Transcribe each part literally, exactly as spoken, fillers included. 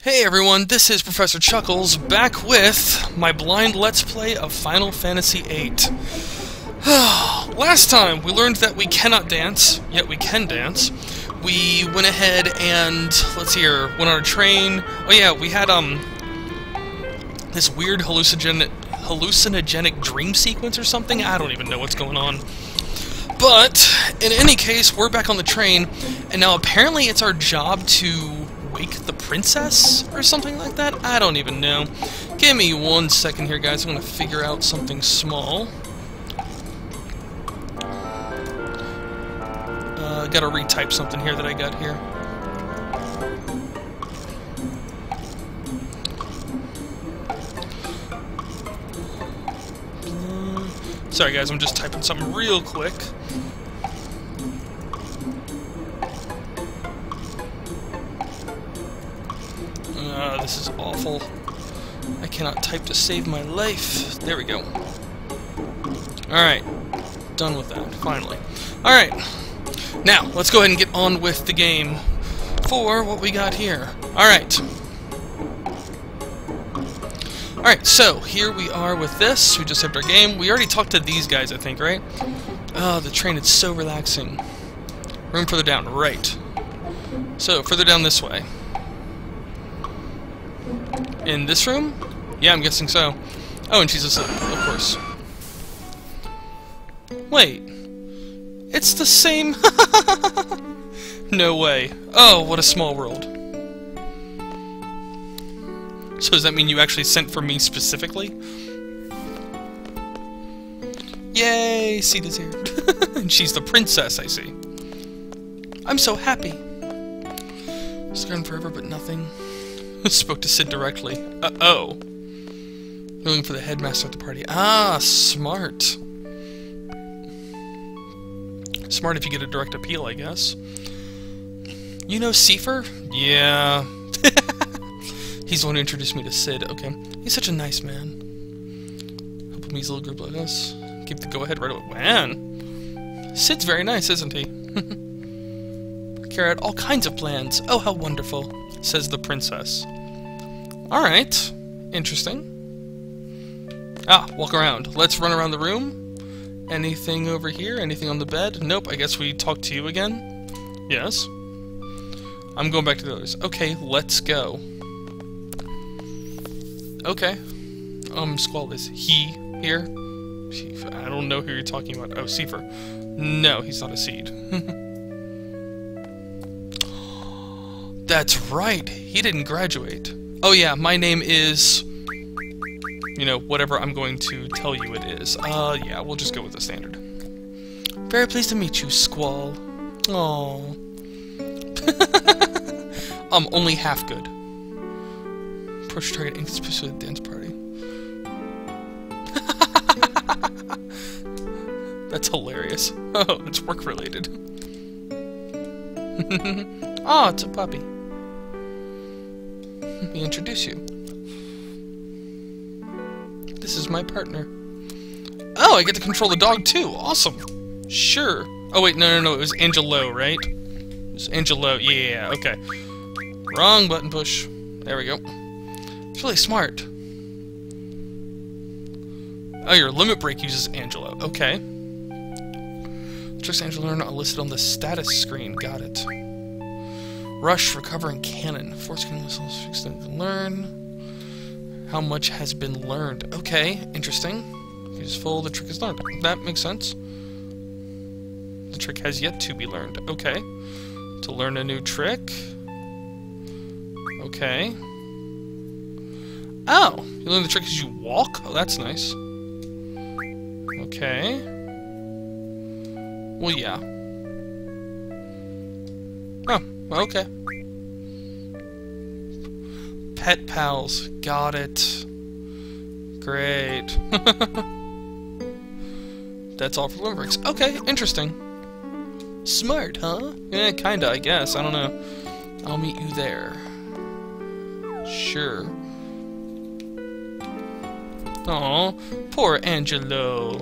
Hey everyone, this is Professor Chuckles, back with my blind Let's Play of Final Fantasy eight. Last time, we learned that we cannot dance, yet we can dance. We went ahead and, let's see here, went on a train. Oh yeah, we had, um, this weird hallucinogenic, hallucinogenic dream sequence or something? I don't even know what's going on. But, in any case, we're back on the train, and now apparently it's our job to wake the princess or something like that? I don't even know. Give me one second here, guys. I'm going to figure out something small. Uh, gotta retype something here that I got here. Uh, sorry, guys. I'm just typing something real quick. Uh, this is awful. I cannot type to save my life. There we go. Alright. Done with that, finally. Alright. Now, let's go ahead and get on with the game for what we got here. Alright. Alright, so, here we are with this. We just saved our game. We already talked to these guys, I think, right? Oh, the train is so relaxing. Room further down, right. So, further down this way. In this room? Yeah, I'm guessing so. Oh, and she's asleep, of course. Wait. It's the same... No way. Oh, what a small world. So does that mean you actually sent for me specifically? Yay, Sita's here. And she's the princess, I see. I'm so happy. Scared forever, but nothing. Spoke to Sid directly. Uh-oh. Looking for the headmaster at the party. Ah, smart. Smart if you get a direct appeal, I guess. You know Seifer? Yeah. He's the one who introduced me to Sid. Okay. He's such a nice man. Help him ease a little group like us. Keep the go-ahead right away. Man. Sid's very nice, isn't he? Carry out all kinds of plans. Oh, how wonderful, says the princess. Alright. Interesting. Ah, walk around. Let's run around the room. Anything over here? Anything on the bed? Nope, I guess we talk to you again. Yes. I'm going back to the others. Okay, let's go. Okay. Um, Squall, is he here? I don't know who you're talking about. Oh, Seifer. No, he's not a seed. That's right, he didn't graduate. Oh yeah, my name is... You know, whatever I'm going to tell you it is. Uh, yeah, we'll just go with the standard. Very pleased to meet you, Squall. Aww. um, only half good. Approach target inconspicuous at dance party. That's hilarious. Oh, it's work-related. Oh, it's a puppy. Let me introduce you. This is my partner. Oh, I get to control the dog too. Awesome. Sure. Oh wait, no, no, no. It was Angelo, right? It was Angelo. Yeah, okay. Wrong button push. There we go. It's really smart. Oh, your limit break uses Angelo. Okay. Tricks Angelo are not listed on the status screen. Got it. Rush, recovering cannon. Force cannon whistles, fix them to learn. How much has been learned? Okay, interesting. Useful, the trick is learned. That makes sense. The trick has yet to be learned. Okay. To learn a new trick. Okay. Oh! You learn the trick as you walk? Oh, that's nice. Okay. Well, yeah. Oh, okay. Pet pals. Got it. Great. That's all for limericks. Okay, interesting. Smart, huh? Yeah, kinda, I guess. I don't know. I'll meet you there. Sure. Aw, poor Angelo.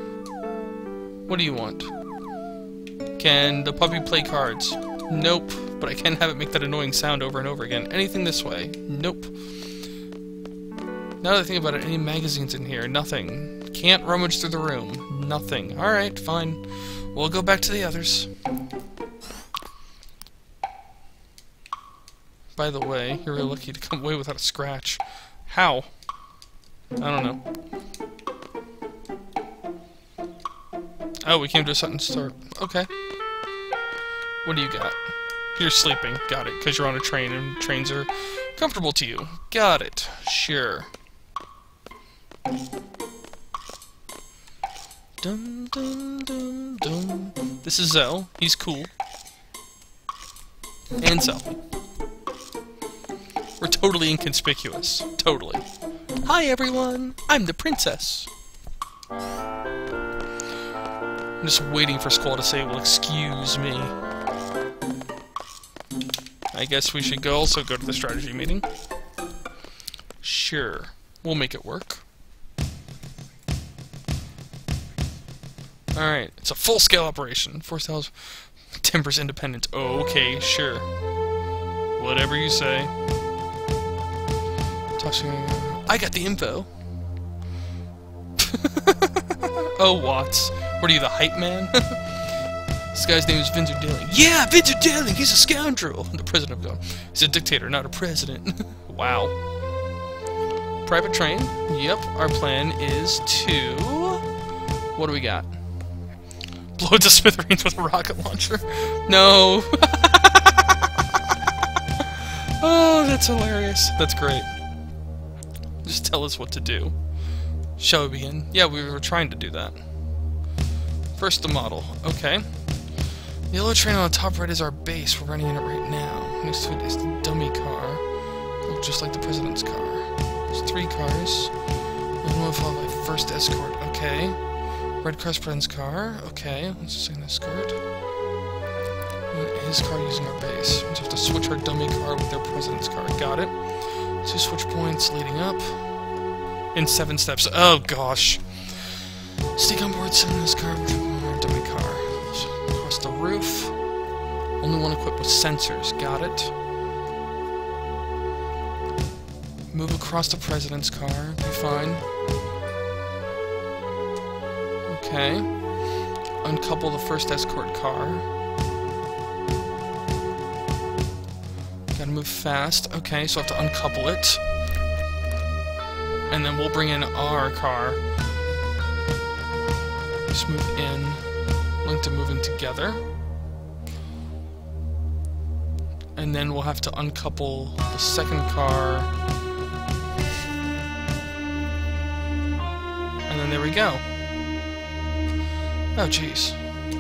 What do you want? Can the puppy play cards? Nope. but I can't have it make that annoying sound over and over again. Anything this way? Nope. Now that I think about it, any magazines in here? Nothing. Can't rummage through the room. Nothing. Alright, fine. We'll go back to the others. By the way, you're really lucky to come away without a scratch. How? I don't know. Oh, we came to a sudden start. Okay. What do you got? You're sleeping. Got it. Because you're on a train and trains are comfortable to you. Got it. Sure. Dum dum dum dum. This is Zell. He's cool. And Zell. We're totally inconspicuous. Totally. Hi everyone! I'm the princess! I'm just waiting for Squall to say, well, excuse me. I guess we should go also go to the strategy meeting. Sure. We'll make it work. Alright, it's a full-scale operation. Force House Timber's independent. Oh, okay, sure. Whatever you say. I got the info. Oh, Watts. What are you, the hype man? This guy's name is Vincent Daly. Yeah, Vincent Daly! He's a scoundrel! The president of God. He's a dictator, not a president. Wow. Private train. Yep, our plan is to... What do we got? Blow it to smithereens with a rocket launcher. No! Oh, that's hilarious. That's great. Just tell us what to do. Shall we begin? Yeah, we were trying to do that. First, the model. Okay. The yellow train on the top right is our base. We're running in it right now. Next to it is the dummy car. Look just like the president's car. There's three cars. One will follow by first escort. Okay. Red car's president's car. Okay. Let's just second escort. His car using our base. We just have to switch our dummy car with their president's car. Got it. Two switch points leading up. In seven steps. Oh gosh. Stick on board, send this car, which our dummy car. So, across the roof. Only one equipped with sensors. Got it. Move across the president's car. Be fine. Okay. Uncouple the first escort car. Gotta move fast. Okay, so I have to uncouple it. And then we'll bring in our car. Just move in. Link to moving together. And then we'll have to uncouple the second car. And then there we go. Oh, jeez.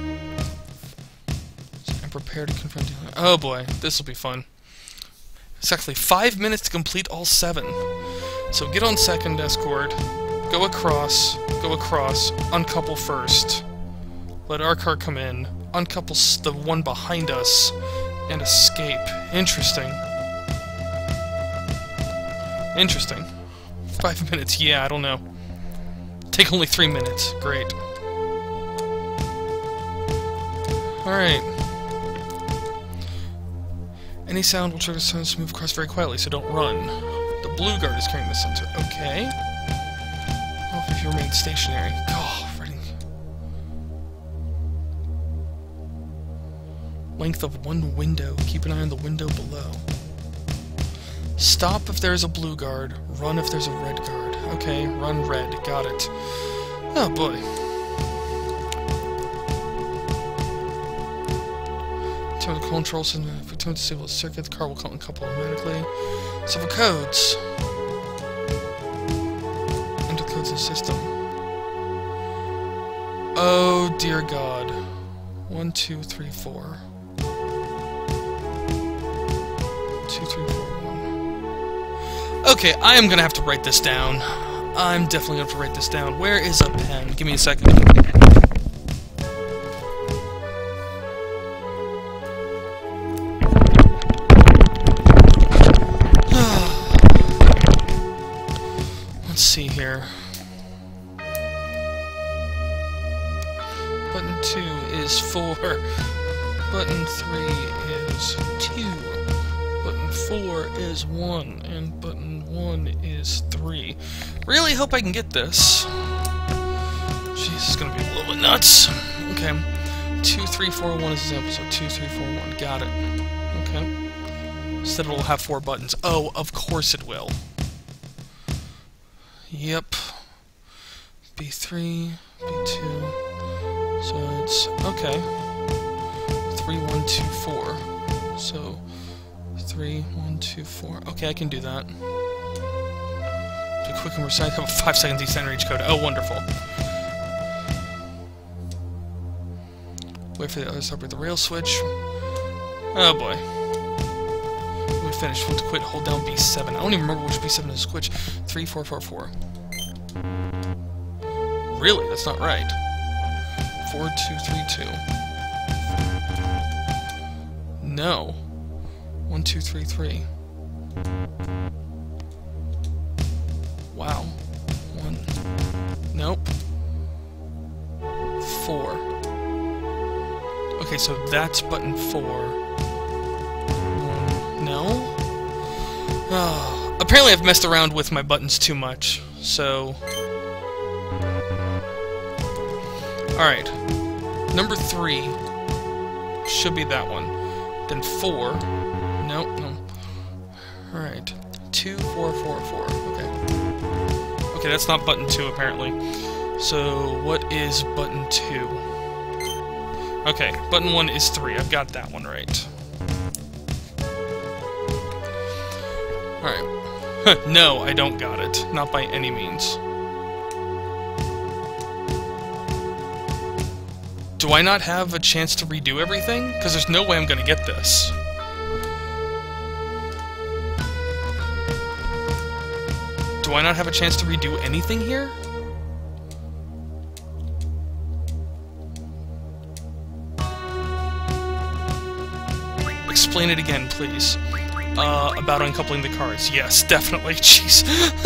I'm prepared to confront you. Oh boy, this will be fun. It's actually five minutes to complete all seven. So get on second escort, go across, go across, uncouple first. Let our car come in, uncouple the one behind us, and escape. Interesting. Interesting. Five minutes, yeah, I don't know. Take only three minutes. Great. Alright. Any sound will trigger sounds to move across very quietly, so don't run. The blue guard is carrying the sensor. Okay. Oh, if you remain stationary. Oh, reading. Length of one window. Keep an eye on the window below. Stop if there's a blue guard. Run if there's a red guard. Okay, run red. Got it. Oh boy. Turn the control system. If we turn to disable the circuit, the car will uncouple automatically. Several codes. Enter the codes in the system. Oh dear God. One, two, three, four. Two, three, four, one. Okay, I am gonna have to write this down. I'm definitely gonna have to write this down. Where is a pen? Give me a second. Let's see here. Button two is for Button three is two. Button four is one. And button one is three. Really hope I can get this. Jeez, this is gonna be a little bit nuts. Okay. two, three, four, one is example, so two, three, four, one. Got it. Okay. Said it will have four buttons. Oh, of course it will. Yep. B three, B two. So it's okay. three, one, two, four. So three, one, two, four. Okay, I can do that. To quick and precise, have a five second descent range code. Oh, wonderful. Wait for the others to operate the rail switch. Oh boy. We finished. Want to quit? Hold down B seven. I don't even remember which B seven is which. three, four, four, four. Really? That's not right. four, two, three, two. No. one, two, three, three. Wow. One. Nope. Four. Okay, so that's button four. Um, no? Oh, apparently I've messed around with my buttons too much, so... Alright. Number three should be that one. Then four. Nope, no. Alright. Two, four, four, four. Okay. Okay, that's not button two, apparently. So, what is button two? Okay, button one is three. I've got that one right. Alright. No, I don't got it. Not by any means. Do I not have a chance to redo everything? Because there's no way I'm gonna get this. Do I not have a chance to redo anything here? Explain it again, please. Uh, about uncoupling the cards. Yes, definitely. Jeez.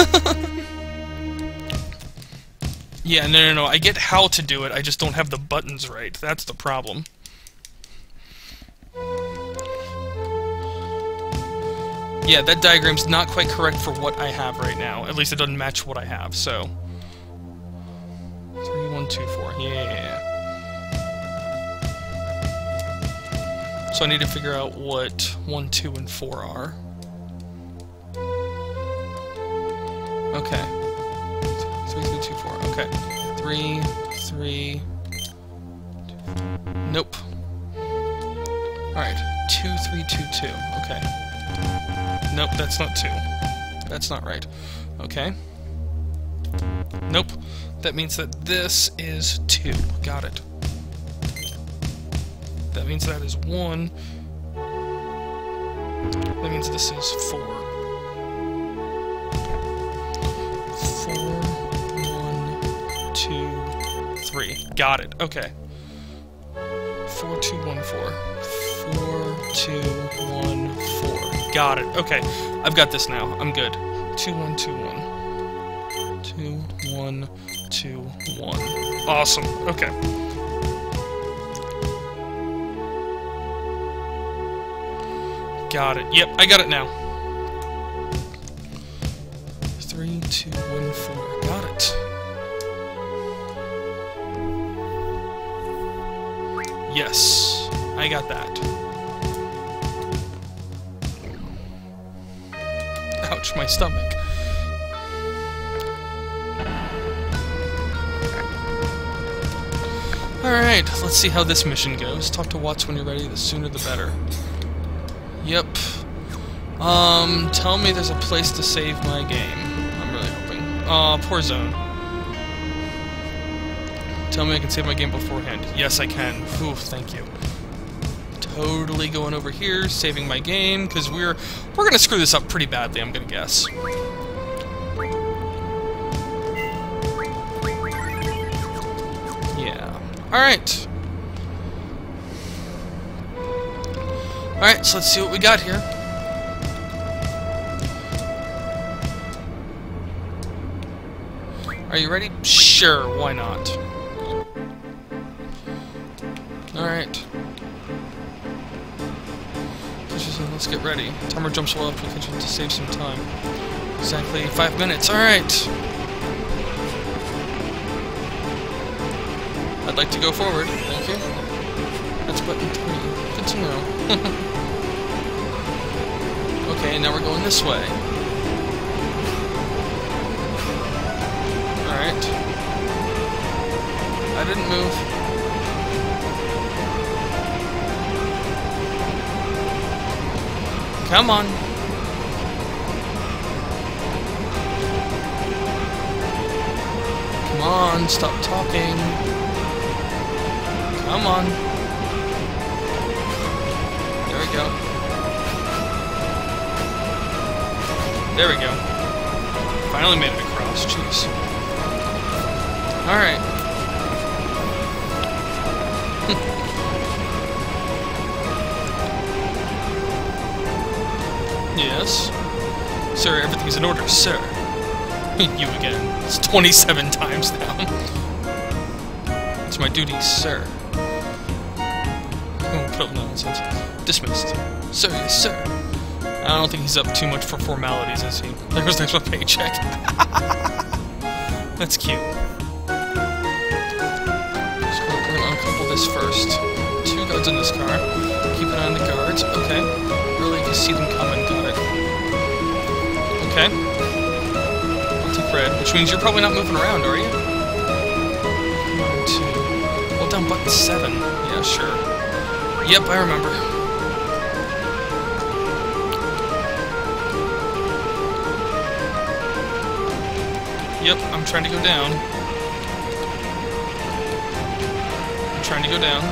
Yeah, no, no, no. I get how to do it. I just don't have the buttons right. That's the problem. Yeah, that diagram's not quite correct for what I have right now. At least it doesn't match what I have, so... Three, one, two, four. Yeah. So I need to figure out what one, two, and four are. Okay. Three, three, two, four. Okay. Three, three... Two, nope. Alright. Two, three, two, two. Okay. Nope, that's not two. That's not right. Okay. Nope. That means that this is two. Got it. That means that is one. That means this is four. Four, one, two, three. Got it. Okay. Four, two, one, four. Four, two, one, four. Got it. Okay. I've got this now. I'm good. Two, one, two, one. Two, one, two, one. Awesome. Okay. Got it. Yep, I got it now. Three, two, one, four. Got it. Yes, I got that. Ouch, my stomach. Alright, let's see how this mission goes. Talk to Watts when you're ready, the sooner the better. Yep. Um, tell me there's a place to save my game. I'm really hoping. Aw, uh, poor Zone. Tell me I can save my game beforehand. Yes, I can. Ooh, thank you. Totally going over here, saving my game, because we're we're gonna screw this up pretty badly, I'm gonna guess. Yeah. Alright. Alright, so let's see what we got here. Are you ready? Sure, why not? Alright. let's get ready. Timer jumps well up, we'll continue to save some time. Exactly five minutes, alright! I'd like to go forward, thank you. That's button three. Good to know. Okay, now we're going this way. Alright. I didn't move. Come on. Come on, stop talking. Come on. There we go. There we go. Finally made it across, jeez. Alright. Yes? Sir, everything's in order, sir. You again. It's twenty-seven times now. It's my duty, sir. Oh, put up nonsense. Dismissed. Sir, yes, sir. I don't think he's up too much for formalities, is he? There goes next my paycheck. That's cute. So we're gonna uncouple this first. Two guards in this car. Keep an eye on the guards. Okay. Really, you see them coming. Got it. Okay. I'll take red, which means you're probably not moving around, are you? One, two. Hold down button seven. Yeah, sure. Yep, I remember. Yep, I'm trying to go down. I'm trying to go down.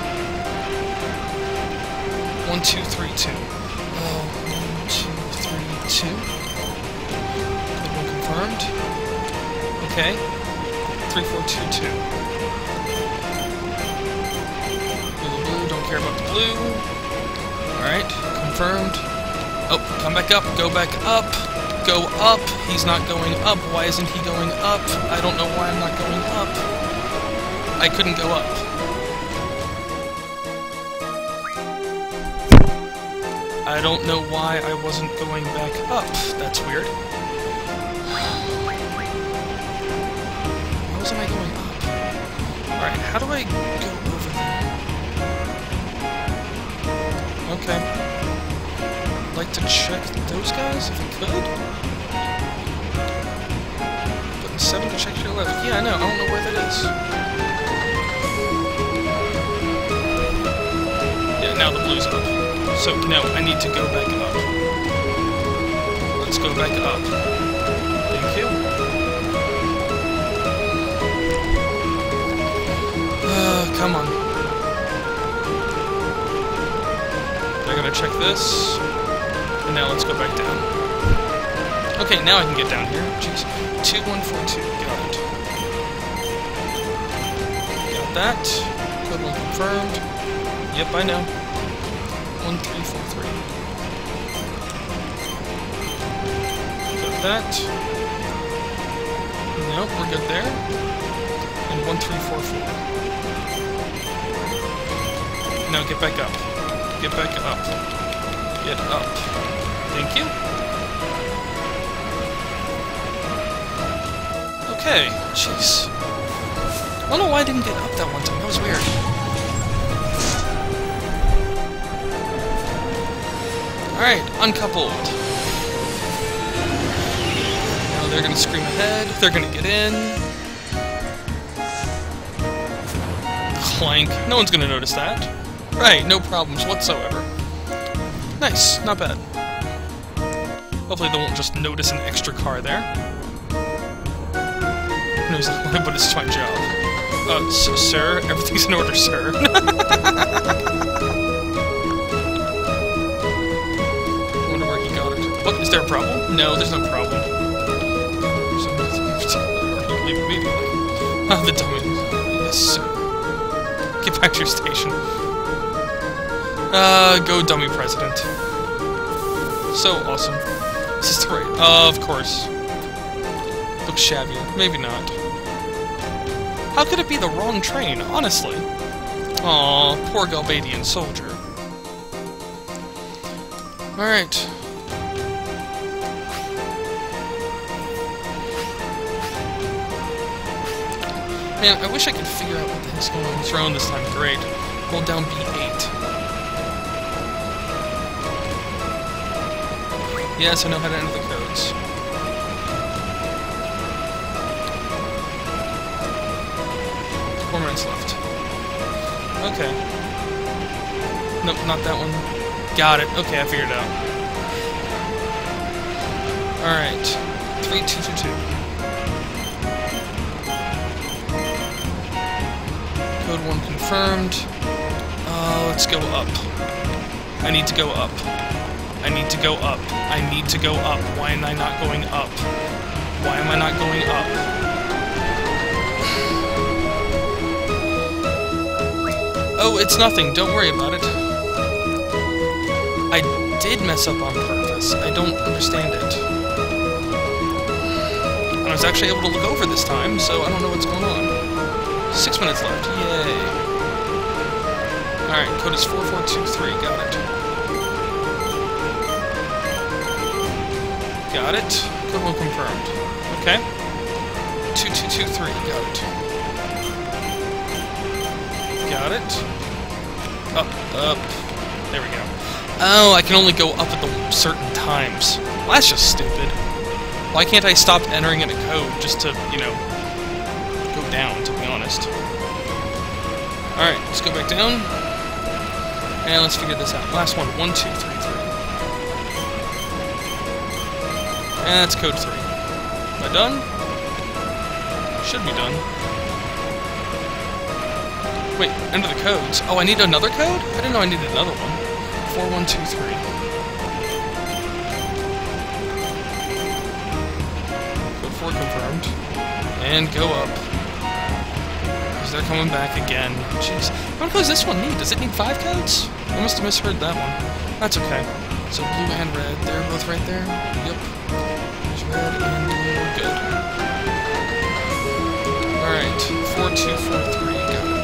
One, two, three, two. Oh, one, two, three, two. Good one confirmed. Okay. Three, four, two, two. Blue, blue, don't care about the blue. Alright, confirmed. Oh, come back up, go back up. Go up. He's not going up. Why isn't he going up? I don't know why I'm not going up. I couldn't go up. I don't know why I wasn't going back up. That's weird. Why wasn't I going up? Alright, how do I go over there? Okay. I'd like to check those guys if I could. Button seven to check your left. Yeah, I know. I don't know where that is. Yeah, now the blue's up. So, no, I need to go back up. Let's go back up. Thank you. Uh, come on. They're gonna check this. And now let's go back down. Okay, now I can get down here. Jeez. two one four two. Got it. Got that. Code one confirmed. Yep, I know. one three four three. Got that. Nope, we're good there. And one three four four. Now get back up. Get back up. Get up. Thank you. Okay, jeez. I don't know why I didn't get up that one time. That was weird. Alright, uncoupled. Now they're gonna scream ahead. They're gonna get in. Clank. No one's gonna notice that. Right, no problems whatsoever. Nice, not bad. Hopefully they won't just notice an extra car there. Who knows, but it's my job. Uh, s sir, everything's in order, sir. Wonder where he got it. What, is there a problem? No, there's no problem. Immediately. Ah, the dummy. Yes, sir. Get back to your station. Uh, go dummy president. So awesome. Is this the right? Uh, of course. Looks shabby. Maybe not. How could it be the wrong train, honestly? Aw, poor Galbadian soldier. Alright. Man, I wish I could figure out what the heck's going on with throne this time. Great. Hold down B eight. Yes, I know how to enter the codes. Four minutes left. Okay. Nope, not that one. Got it. Okay, I figured it out. Alright. three two two two. Code one confirmed. Uh, let's go up. I need to go up. I need to go up. I need to go up. Why am I not going up? Why am I not going up? Oh, it's nothing. Don't worry about it. I did mess up on purpose. I don't understand it. I was actually able to look over this time, so I don't know what's going on. Six minutes left. Yay. Alright, code is four four two three. Got it. Got it. Code one confirmed. Okay. two two two three. Got it. Got it. Up, up. There we go. Oh, I can only go up at the certain times. Well, that's just stupid. Why can't I stop entering in a code just to, you know, go down, to be honest? Alright, let's go back down. And let's figure this out. Last one. One, two, three, three. And that's code three. Am I done? Should be done. Wait, enter the codes. Oh, I need another code? I didn't know I needed another one. Four, one, two, three. Code four confirmed. And go up. Because they're coming back again. Jeez. How many codes does this one need? Does it need five codes? I must have misheard that one. That's okay. So blue and red, they're both right there? Yep. There's red and blue. Good. Alright. Four, two, four, three. Got it.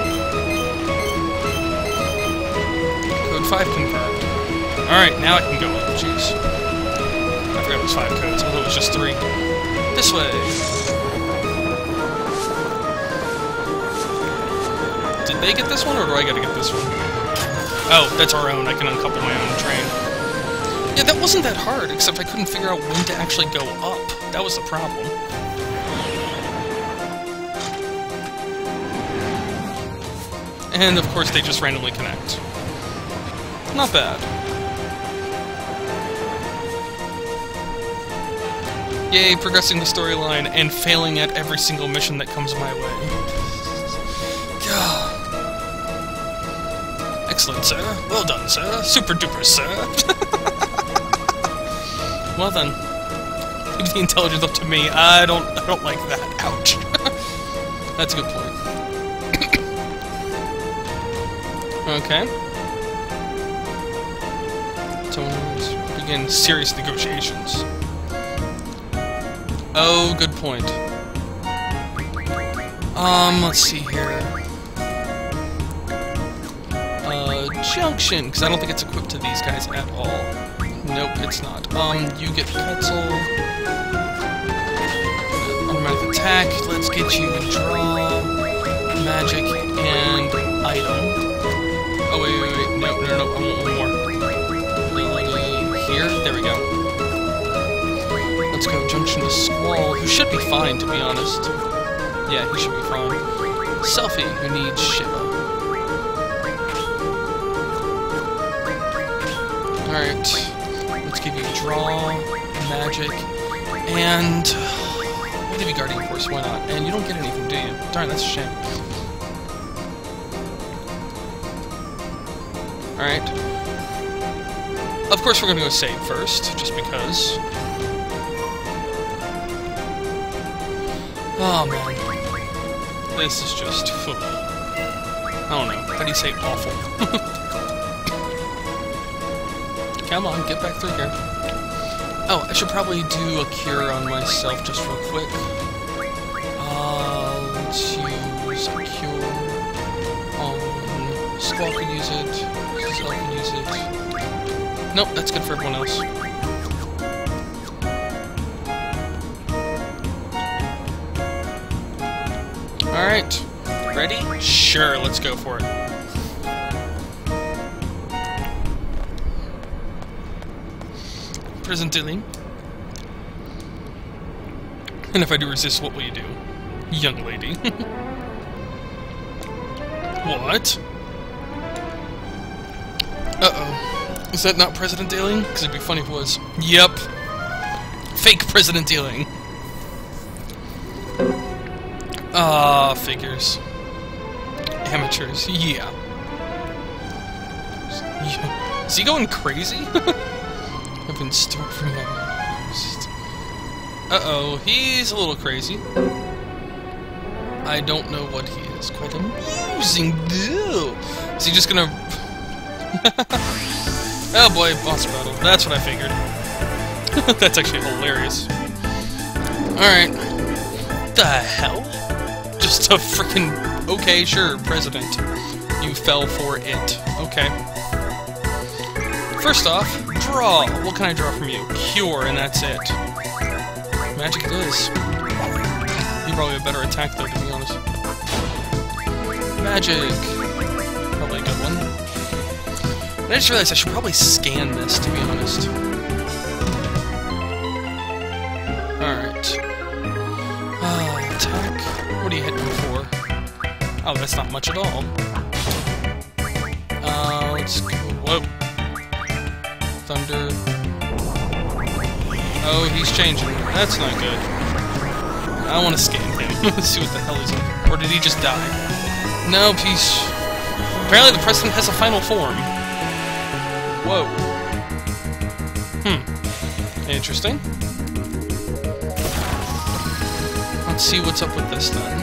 Code five confirmed. Alright, now I can go up. Jeez. I forgot it was five codes. I thought it was just three. This way. Did they get this one, or do I gotta get this one? Oh, that's our own. I can uncouple my own train. Yeah, that wasn't that hard, except I couldn't figure out when to actually go up. That was the problem. And, of course, they just randomly connect. Not bad. Yay, progressing the storyline and failing at every single mission that comes my way. God. Excellent, sir. Well done, sir. Super duper, sir. Well then. Leave the intelligence up to me. I don't I don't like that. Ouch. That's a good point. Okay. So let's begin serious negotiations. Oh, good point. Um, let's see here. Uh, junction, because I don't think it's equipped to these guys at all. Nope, it's not. Um, you get pencil. Automatic attack. Let's get you draw, magic, and item. Oh, wait, wait, wait. No, no, no, I want one more. Here? There we go. Let's go junction to Squall, who should be fine, to be honest. Yeah, he should be fine. Selfie, who needs Shiva. Alright. Let's give you draw, magic, and... I'll give you Guardian Force, why not? And you don't get anything, do you? Darn, that's a shame. Alright. Of course we're gonna go save first, just because. Oh man. This is just... Phew. I don't know. How do you say awful? Come on, get back through here. Oh, I should probably do a cure on myself just real quick. Uh, let's use a cure on... Squall could use it. Cell could use it. Nope, that's good for everyone else. Alright. Ready? Sure, let's go for it. Prison dealing. And if I do resist, what will you do? Young lady. What? Uh-oh. Is that not President Dealing? Because it'd be funny if it was. Yep. Fake President Dealing. Ah, figures. Amateurs. Yeah. Is he going crazy? I've been stored from my... Uh-oh, he's a little crazy. I don't know what he is. Quite amusing, though. Is he just gonna... Oh boy, boss battle. That's what I figured. That's actually hilarious. Alright. The hell? Just a freaking... Okay, sure, President. You fell for it. Okay. First off, draw. What can I draw from you? Cure, and that's it. Magic it is. You probably have a better attack, though, to be honest. Magic. Probably a good one. And I just realized I should probably scan this, to be honest. Alright. Uh, attack. What are you hitting me for? Oh, that's not much at all. Uh, let's go... Whoa. Thunder. Oh, he's changing. That's not good. I want to scan him. Let's see what the hell he's in. Or did he just die? Nope, he's... Apparently the President has a final form. Whoa. Hmm. Interesting. Let's see what's up with this then.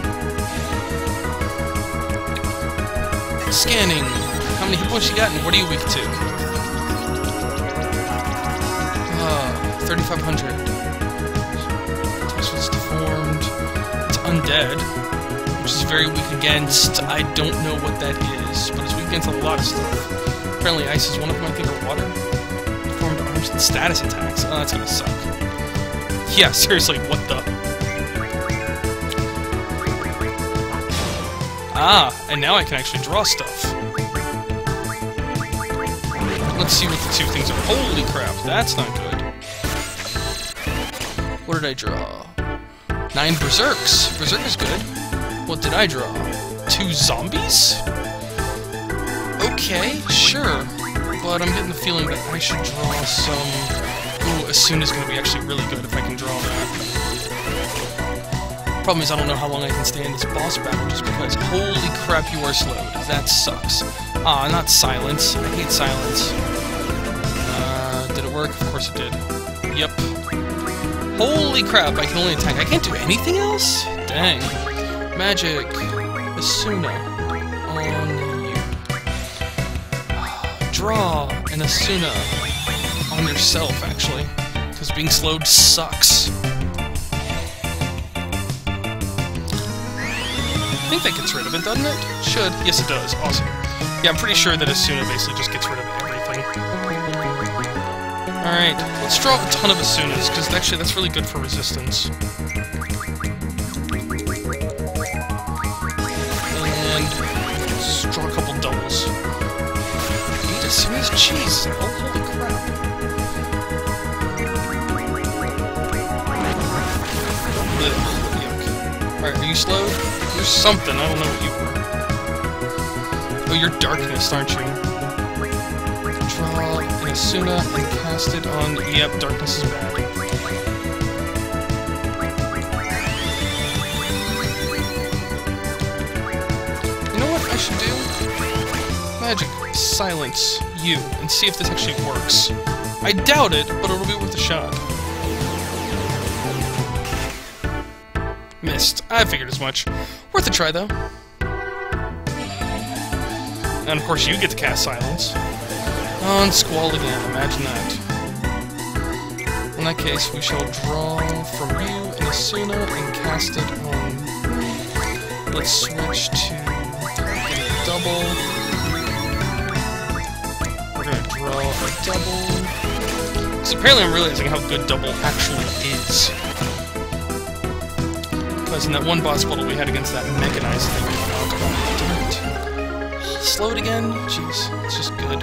Scanning. How many hit points you got and what are you weak to? Uh, thirty-five hundred. It's deformed. It's undead, which is very weak against. I don't know what that is, but it's weak against a lot of stuff. Apparently ice is one of them, I think, or water. Deformed arms and status attacks. Oh, that's gonna suck. Yeah, seriously, what the... Ah, and now I can actually draw stuff. Let's see what the two things are. Holy crap, that's not good. What did I draw? Nine Berserks. Berserk is good. What did I draw? Two zombies? Okay, sure. But I'm getting the feeling that I should draw some... Ooh, Asuna is going to be actually really good if I can draw that. Problem is I don't know how long I can stay in this boss battle just because holy crap you are slowed. That sucks. Ah, not silence. I hate silence. Uh, did it work? Of course it did. Yep. Holy crap, I can only attack. I can't do anything else? Dang. Magic. Asuna. On you. Draw an Asuna. On yourself, actually. Because being slowed sucks. I think that gets rid of it, doesn't it? Should. Yes, it does. Awesome. Yeah, I'm pretty sure that Asuna basically just gets rid of everything. Alright, let's draw a ton of Asunas, because actually that's really good for resistance. And let's draw a couple doubles. Eight Asunas? Jeez! Oh, holy crap. Ugh, yuck. Alright, are you slowed? You're something, I don't know what you were. Oh, you're darkness, aren't you? Draw an Asuna and cast it on... Yep, darkness is bad. You know what I should do? Magic, silence you, and see if this actually works. I doubt it, but it'll be worth a shot. Missed. I figured as much. Worth a try, though. And of course you get to cast silence. Oh, and Squall again. Imagine that. In that case, we shall draw from you an Asuna and cast it on... Let's switch to... a double. We're gonna draw a double. Because apparently I'm realizing how good double actually is. Because in that one boss battle we had against that mechanized thing, oh, damn it. Slow it again? Jeez, it's just good.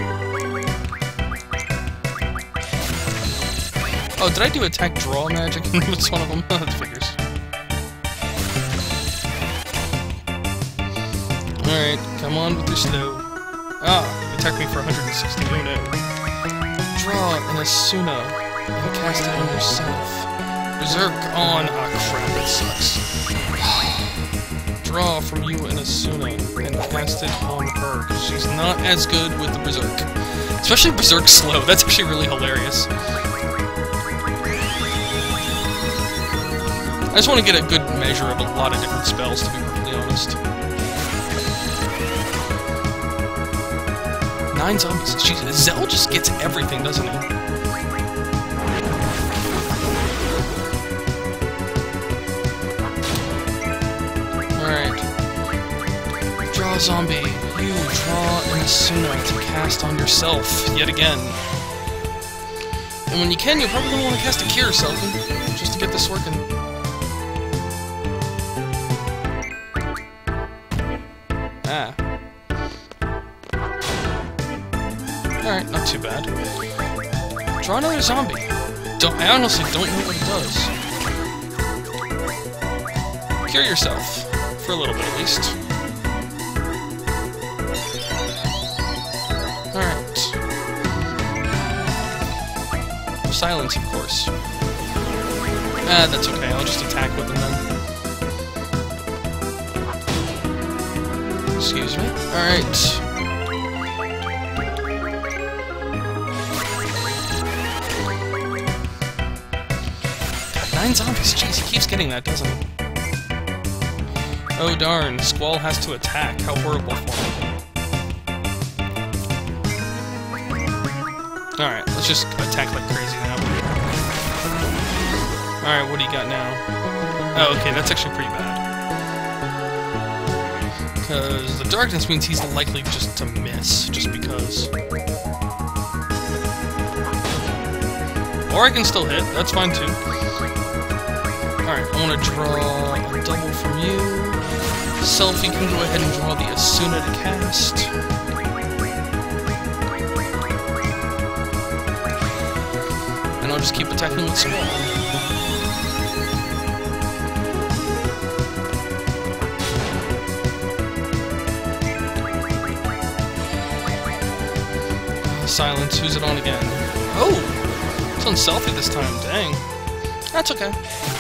Oh, did I do attack draw magic? It's one of them. That figures. Alright, come on with your slow. Ah, you attacked me for one hundred sixty. Oh no. Draw an Asuna and cast it on yourself. Berserk on. Ah, crap, that sucks. Draw from you an Asuna and cast it on her. She's not as good with the Berserk. Especially Berserk slow. That's actually really hilarious. I just want to get a good measure of a lot of different spells, to be perfectly honest. Nine zombies. Jeez, Zell just gets everything, doesn't he? Alright. Draw a zombie. You draw an Asuna to cast on yourself, yet again. And when you can, you're probably going to want to cast a Cure Selfie, just to get this working. Ah. Alright, not too bad. Draw another zombie. Don't, I honestly don't know what it does. Cure yourself. For a little bit, at least. Alright. Silence, of course. Ah, that's okay. I'll just attack with them then. Excuse me. Alright. Nine zombies. Jeez, he keeps getting that, doesn't he? Oh darn, Squall has to attack. How horrible for him. Alright, let's just attack like crazy now. Alright, what do you got now? Oh, okay, that's actually pretty bad. Because the darkness means he's likely just to miss, just because. Or I can still hit, that's fine too. Alright, I want to draw a double from you. Self, you can go ahead and draw the Asuna to cast. And I'll just keep attacking with Squall. Silence, who's it on again? Oh! It's on Selfie this time, dang. That's okay.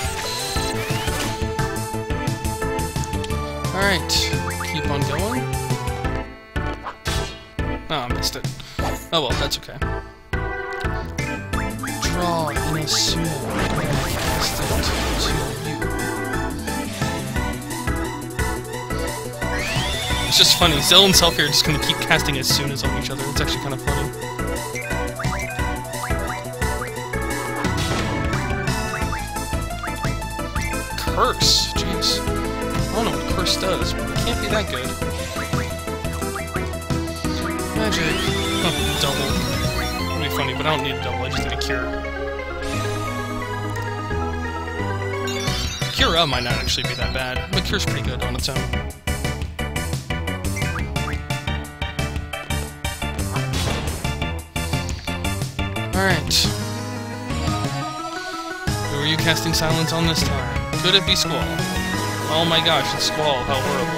Alright, keep on going. Oh, I missed it. Oh well, that's okay. Draw an Asuna and cast it to you. It's just funny, Zell and Selfie are just gonna keep casting Asunas on each other. It's actually kind of funny. Curse! Jeez. I don't know what Curse does, but it can't be that good. Magic. Oh, double. That'd be funny, but I don't need a double, I just need a Cure. Cure might not actually be that bad, but Cure's pretty good on its own. Alright. Who are you casting Silence on this time? Could it be Squall? Oh my gosh, it's Squall. How horrible.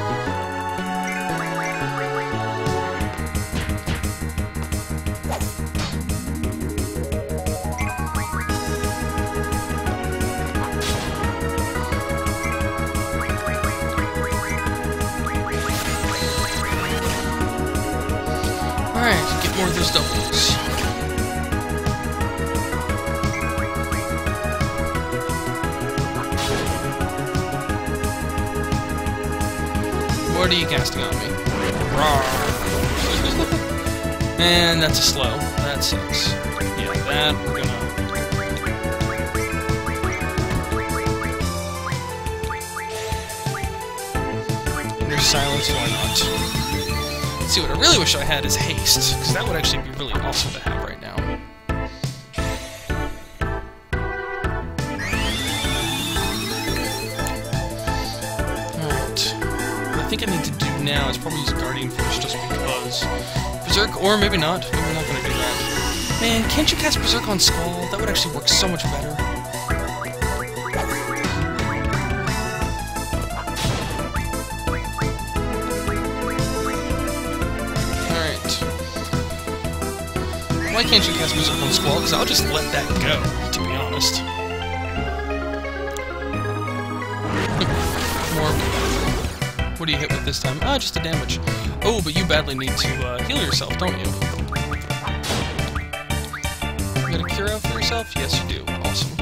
Alright, get more of those doubles. What are you casting on me? And that's a slow. That sucks. Yeah, that we're gonna... There's Silence, why not? Let's see, what I really wish I had is Haste, because that would actually be really awesome to have right now. think I need to do now is probably use Guardian Force just because. Berserk, or maybe not. Maybe we're not going to do that. Man, can't you cast Berserk on Squall? That would actually work so much better. Alright. Why can't you cast Berserk on Squall? Because I'll just let that go, to be honest. More. What do you hit with this time? Ah, just the damage. Oh, but you badly need to uh, heal yourself, don't you? You got a cure out for yourself? Yes, you do. Awesome.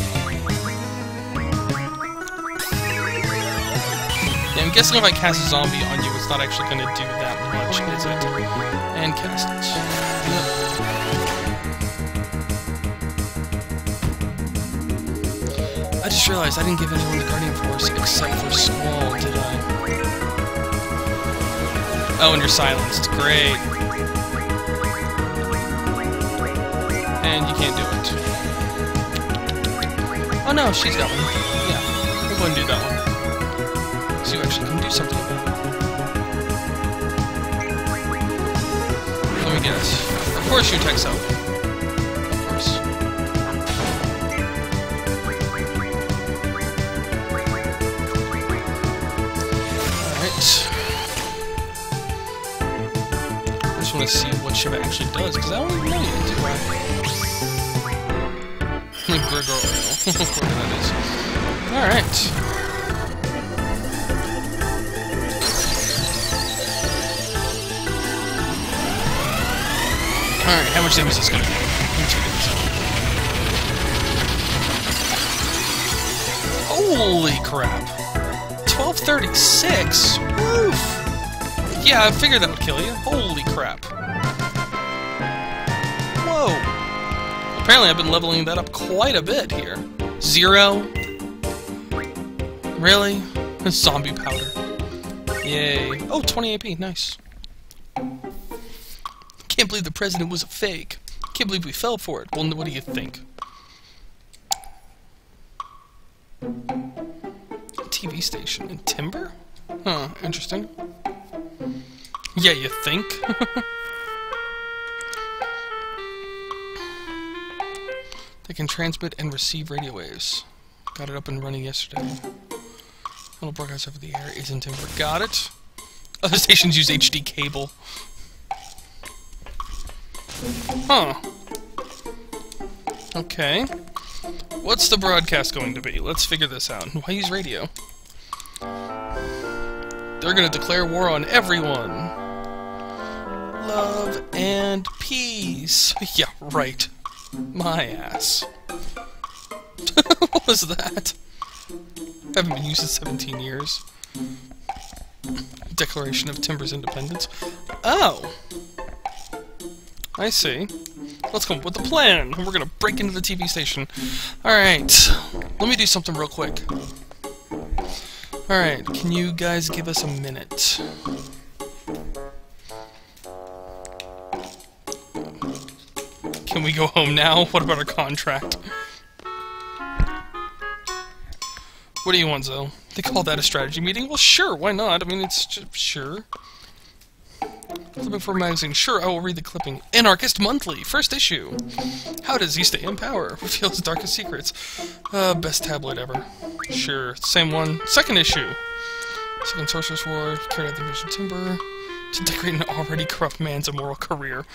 Yeah, I'm guessing if I cast a zombie on you, it's not actually going to do that much, is it? And cast it. Yep. I just realized I didn't give anyone the Guardian Force except for Squall, did I? Oh, and you're silenced. Great. And you can't do it. Oh no, she's got one. Yeah, we'll go and do that one. So you actually can do something about it. Let me guess. Of course you text out. Of course. Alright. I want to see what Shiva actually does, because I don't even know yet, do I? Gregorio. Whatever that is. Alright. Alright, how much damage is this going to do? Holy crap! twelve thirty-six? Woof! Yeah, I figured that would kill you. Holy crap. Whoa. Apparently I've been leveling that up quite a bit here. Zero? Really? Zombie powder. Yay. Oh, twenty A P. Nice. Can't believe the president was a fake. Can't believe we fell for it. Well, what do you think? T V station in Timber? Huh, interesting. Yeah, you think? They can transmit and receive radio waves. Got it up and running yesterday. Little broadcast over the air isn't Timber. Got it. Other stations use H D cable. Huh. Okay. What's the broadcast going to be? Let's figure this out. Why use radio? They're gonna declare war on everyone. Love and peace. Yeah, right. My ass. What was that? I haven't been used in seventeen years. Declaration of Timber's independence. Oh! I see. Let's come up with a plan. We're gonna break into the T V station. Alright. Let me do something real quick. Alright, can you guys give us a minute? Can we go home now? What about our contract? What do you want, Zoe? They call that a strategy meeting? Well, sure, why not? I mean, it's just, sure. Clipping for a magazine. Sure, I will read the clipping. Anarchist Monthly, first issue. How does he stay in power? Reveal his darkest secrets. Uh, best tabloid ever. Sure, same one. Second issue. Second Sorceress War, carried out the mission Timber to decorate an already corrupt man's immoral career.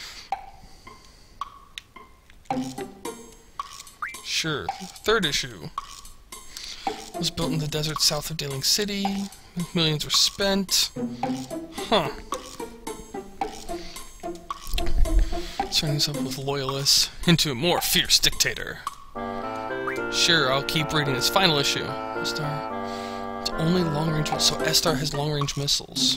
Sure. Third issue. Was built in the desert south of Daling City. Millions were spent. Huh. Turning himself with loyalists into a more fierce dictator. Sure, I'll keep reading this final issue. Estar. It's only long-range. So Estar has long-range missiles.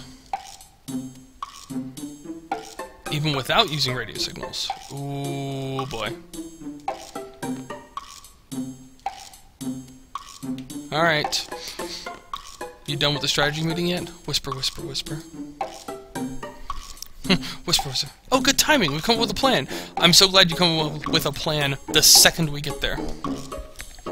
Even without using radio signals. Ooh, boy. Alright. You done with the strategy meeting yet? Whisper, whisper, whisper. Whisper, whisper. Oh, good timing. We've come up with a plan. I'm so glad you come up with a plan the second we get there.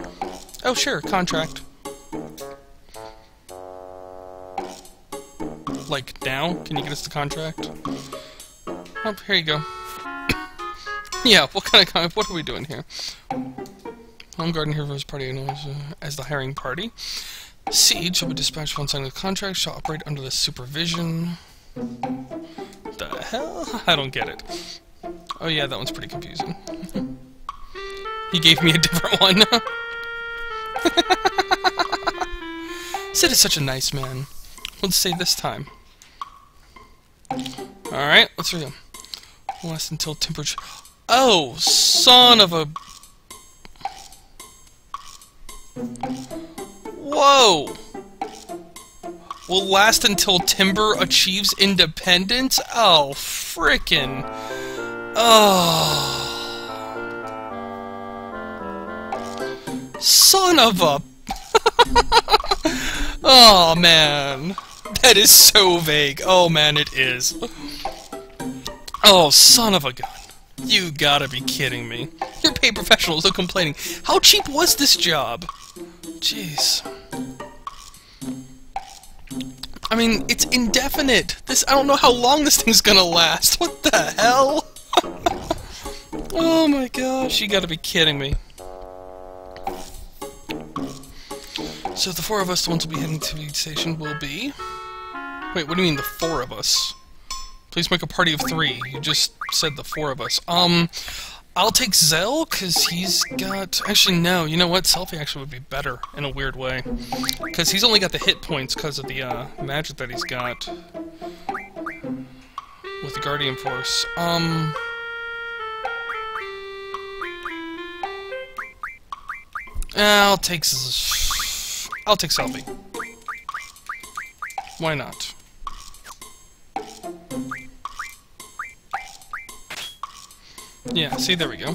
Oh, sure. Contract. Like, now? Can you get us the contract? Oh, here you go. Yeah, what kind of con what are we doing here? Home Garden Heroes Party uh, as the hiring party. Siege shall be dispatched upon signing the contract, shall operate under the supervision. The hell? I don't get it. Oh yeah, that one's pretty confusing. He gave me a different one. Sid is such a nice man. Let's say this time. Alright, let's read them. Last until temperature. Oh, son of a... Whoa! Will last until Timber achieves independence? Oh, frickin'. Oh. Son of a... Oh, man. That is so vague. Oh, man, it is. Oh, son of a gun. You gotta be kidding me. You're paid professionals, no complaining. How cheap was this job? Jeez. I mean, it's indefinite. This, I don't know how long this thing's gonna last. What the hell? Oh my gosh, you gotta be kidding me. So the four of us, the ones who will be heading to the station, will be... Wait, what do you mean, the four of us? Please make a party of three. You just said the four of us. Um, I'll take Zell, because he's got... Actually, no. You know what? Selfie actually would be better, in a weird way. Because he's only got the hit points because of the uh, magic that he's got. With the Guardian Force. Um... I'll take... I'll take Selfie. Why not? Yeah, see, there we go.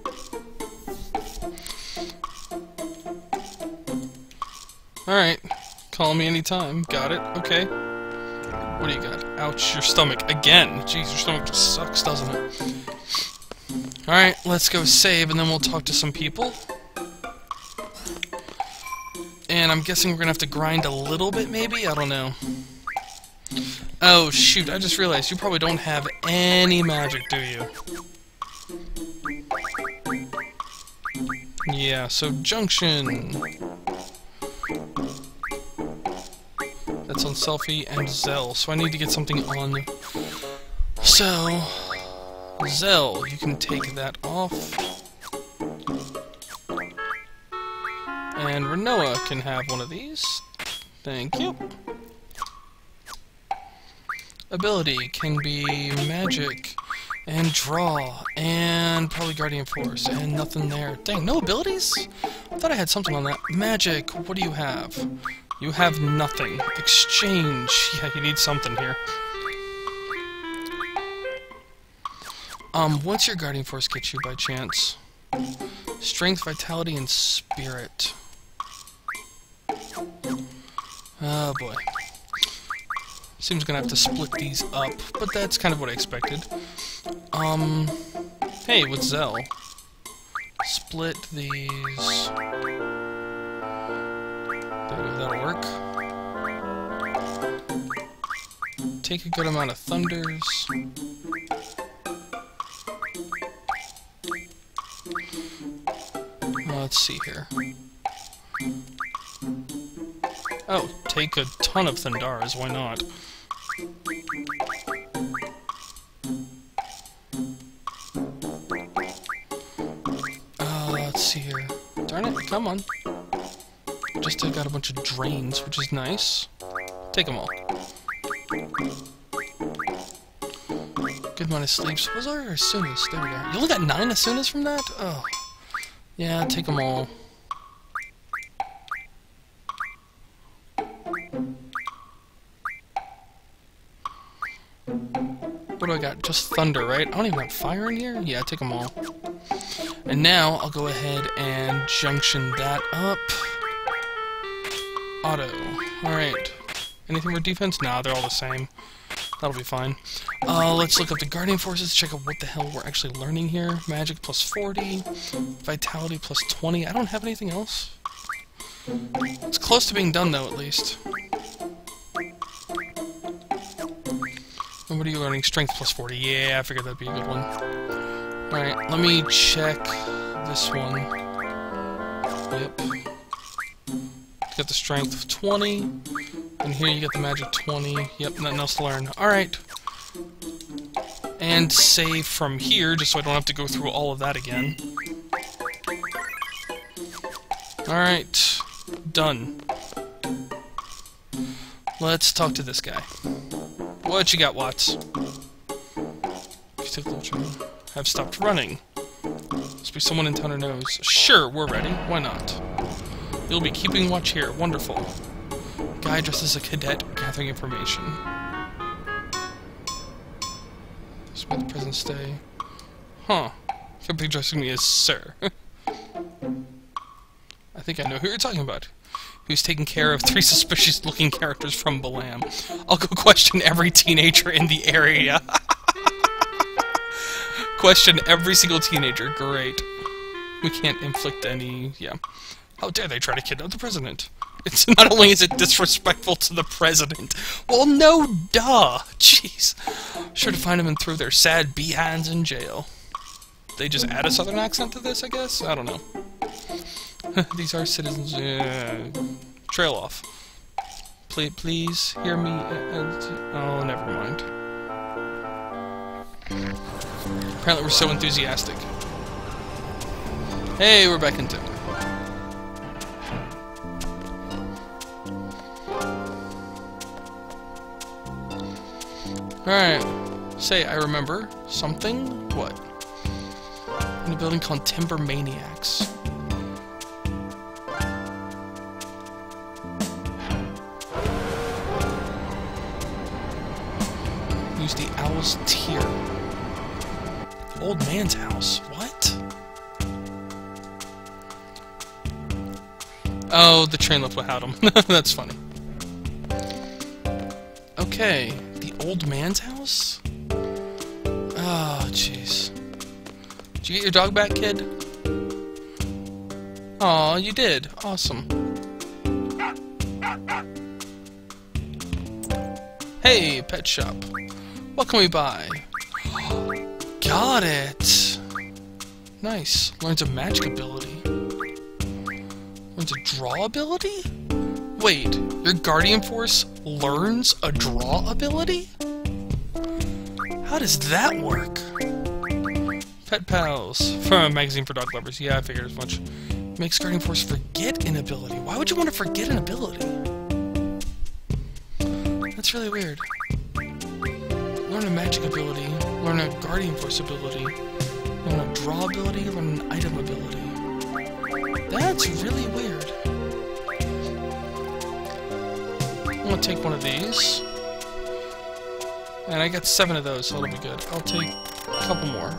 Alright. Call me anytime. Got it. Okay. What do you got? Ouch, your stomach. Again! Jeez, your stomach just sucks, doesn't it? Alright, let's go save, and then we'll talk to some people. And I'm guessing we're gonna have to grind a little bit, maybe? I don't know. Oh, shoot, I just realized you probably don't have any magic, do you? Yeah, so Junction. That's on Selfie and Zell, so I need to get something on. So, Zell, you can take that off. And Rinoa can have one of these. Thank you. Ability can be magic. And draw, and probably Guardian Force, and nothing there. Dang, no abilities? I thought I had something on that. Magic, what do you have? You have nothing. Exchange, yeah, you need something here. Um, what's your Guardian Force get you by chance? Strength, Vitality, and Spirit. Oh boy. Seems gonna have to split these up, but that's kind of what I expected. Um, hey, with Zell, split these. That'll work. Take a good amount of thunders. Let's see here. Oh, take a ton of Thundaras, why not? Uh, let's see here. Darn it, come on. Just uh, got a bunch of drains, which is nice. Take them all. Good amount of sleeps. What was our Asunas? There we go. You only got nine Asunas from that? Oh. Yeah, take them all. What do I got? Just thunder, right? I don't even have fire in here? Yeah, take them all. And now, I'll go ahead and junction that up. Auto. Alright. Anything for defense? Nah, they're all the same. That'll be fine. Uh, let's look up the Guardian Forces, check out what the hell we're actually learning here. Magic plus forty. Vitality plus twenty. I don't have anything else. It's close to being done, though, at least. And what are you learning? Strength plus forty. Yeah, I figured that'd be a good one. Alright, let me check this one. Yep. You got the strength of twenty. And here you get the magic twenty. Yep, nothing else to learn. Alright. And save from here, just so I don't have to go through all of that again. Alright. Done. Let's talk to this guy. What you got, Watts? Have stopped running. Must be someone in town who knows. Sure, we're ready. Why not? You'll be keeping watch here. Wonderful. Guy dressed as a cadet gathering information. This where the present stay. Huh. Could be addressing me as sir. I think I know who you're talking about. Who's taking care of three suspicious-looking characters from Balam. I'll go question every teenager in the area. Question every single teenager. Great. We can't inflict any... yeah. How dare they try to kidnap the president? It's not only is it disrespectful to the president. Well, no, duh. Jeez. Sure to find them and throw their sad behinds in jail. They just add a southern accent to this, I guess? I don't know. These are citizens. Uh, trail off. Please, please hear me. Uh, oh, never mind. Apparently, we're so enthusiastic. Hey, we're back in town. Alright. Say, I remember something. What? In a building called Timber Maniacs. Use the Owl's Tear. Old man's house. What? Oh, the train left without him. That's funny. Okay, the old man's house? Oh, jeez. Did you get your dog back, kid? Aw, you did. Awesome. Hey, pet shop. What can we buy? Got it! Nice. Learns a magic ability. Learns a draw ability? Wait, your Guardian Force learns a draw ability? How does that work? Pet Pals. From a magazine for dog lovers. Yeah, I figured as much. Makes Guardian Force forget an ability. Why would you want to forget an ability? That's really weird. Learn a magic ability, learn a Guardian Force ability, learn a draw ability, learn an item ability. That's really weird. I'm gonna take one of these. And I got seven of those, so that'll be good. I'll take a couple more.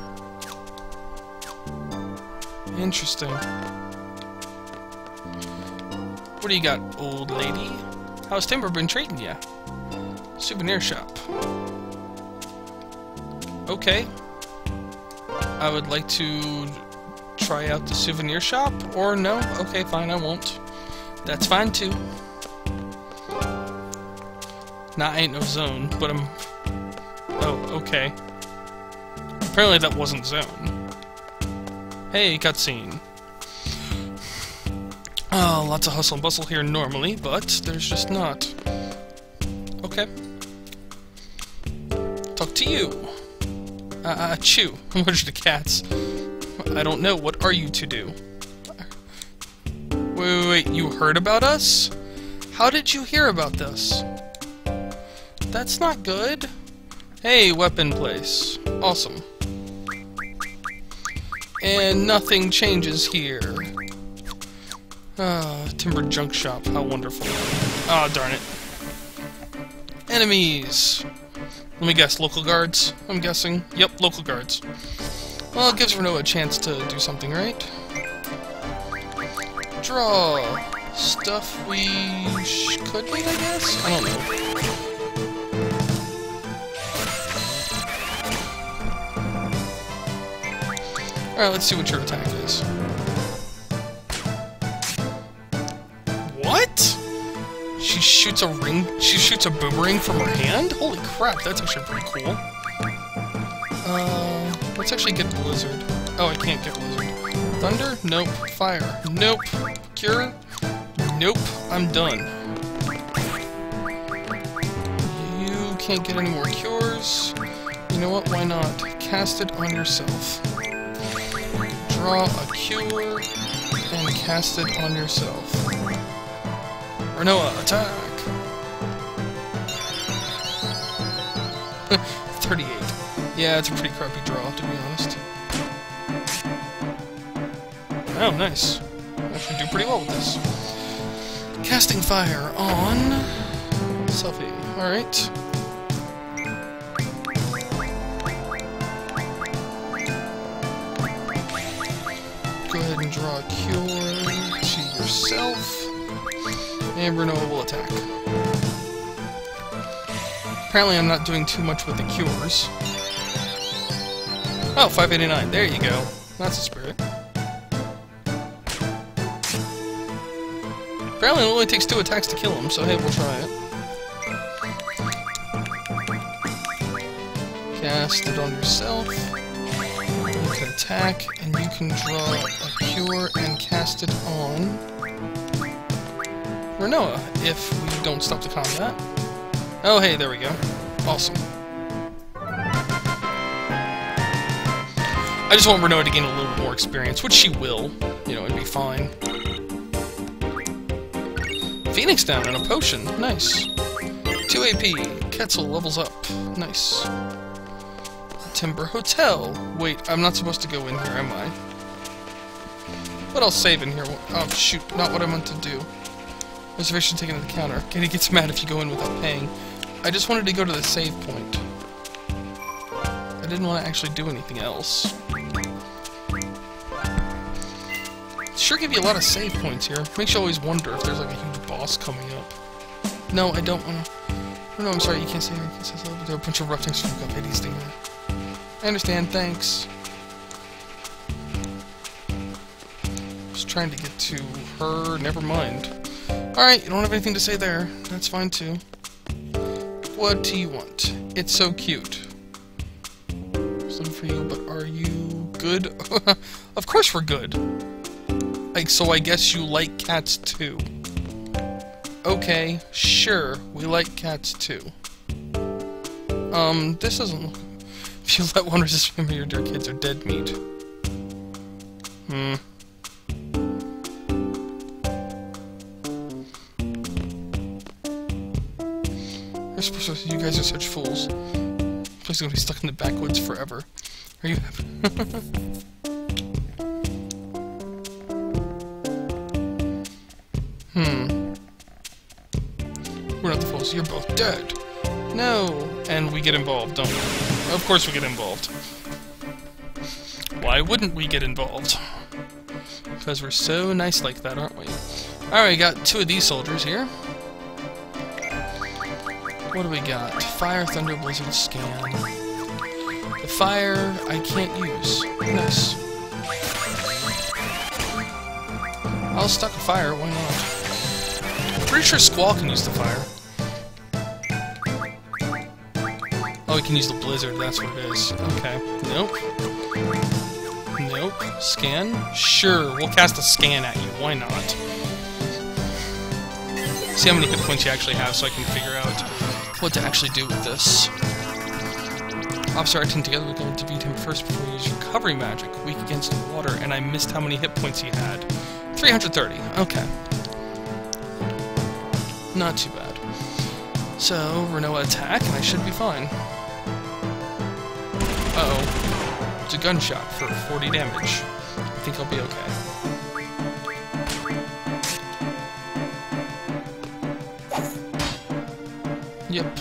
Interesting. What do you got, old lady? How's Timber been treating ya? Souvenir shop. Okay. I would like to try out the souvenir shop, or no? Okay, fine, I won't. That's fine, too. Nah, ain't no zone, but I'm... oh, okay. Apparently that wasn't zone. Hey, cutscene. Oh, lots of hustle and bustle here normally, but there's just not. Okay. Talk to you. Uh, uh, chew. What are the cats? I don't know. What are you to do? Wait, wait, wait. You heard about us? How did you hear about this? That's not good. Hey, weapon place. Awesome. And nothing changes here. Ah, Timber Junk Shop. How wonderful. Ah, darn it. Enemies. Let me guess, local guards? I'm guessing. Yep, local guards. Well, it gives Renault a chance to do something, right? Draw. Stuff we sh could need, I guess? I don't know. Alright, let's see what your attack is. What? she shoots a ring. She shoots a boomerang from her hand. Holy crap! That's actually pretty cool. Uh, let's actually get Blizzard. Oh, I can't get Blizzard. Thunder? Nope. Fire? Nope. Cure? Nope. I'm done. You can't get any more cures. You know what? Why not? Cast it on yourself. Draw a cure and cast it on yourself. Rinoa, attack! thirty-eight. Yeah, it's a pretty crappy draw, to be honest. Oh, nice. Actually do pretty well with this. Casting fire on Selphie. Alright. Go ahead and draw a cure to yourself. And Rinoa will attack. Apparently I'm not doing too much with the cures. Oh, five eighty-nine. There you go. That's a spirit. Apparently it only takes two attacks to kill him, so hey, we'll try it. Cast it on yourself. You can attack, and you can draw a cure and cast it on Rinoa, if we don't stop the combat. Oh, hey, there we go. Awesome. I just want Rinoa to gain a little bit more experience, which she will. You know, it'd be fine. Phoenix down and a potion. Nice. two A P. Quetzal levels up. Nice. Timber Hotel. Wait, I'm not supposed to go in here, am I? But I'll save in here. Oh, shoot. Not what I meant to do. Reservation taken at the counter. Katie gets mad if you go in without paying. I just wanted to go to the save point. I didn't want to actually do anything else. Sure give you a lot of save points here. Makes you always wonder if there's like a huge boss coming up. No, I don't want to. Oh, no, I'm sorry, you can't say anything. There are a bunch of rough things from Hades thing here. I understand, thanks. Just trying to get to her, never mind. Alright, you don't have anything to say there. That's fine too. What do you want? It's so cute. It's looking for you, but are you good? Of course we're good. Like, so I guess you like cats too. Okay, sure, we like cats too. Um, this doesn't look... If you let one resist remember your dear kids are dead meat. Hmm. You're supposed to... You guys are such fools. This place is gonna be stuck in the backwoods forever. Are you happy? Hmm. We're not the fools. You're both dead. No. And we get involved, don't we? Of course we get involved. Why wouldn't we get involved? Because we're so nice like that, aren't we? Alright, we got two of these soldiers here. What do we got? Fire, Thunder, Blizzard, Scan. The fire I can't use. Nice. I'll stock a fire, why not? Pretty sure Squall can use the fire. Oh, he can use the Blizzard, that's what it is. Okay. Nope. Nope. Scan? Sure, we'll cast a scan at you, why not? See how many hit points you actually have so I can figure out what to actually do with this. Officer acting together, we're going to defeat him first before we use recovery magic. Weak against water, and I missed how many hit points he had. three hundred thirty. Okay. Not too bad. So, Rinoa attack, and I should be fine. Uh-oh. It's a gunshot for forty damage. I think I'll be okay. Yep.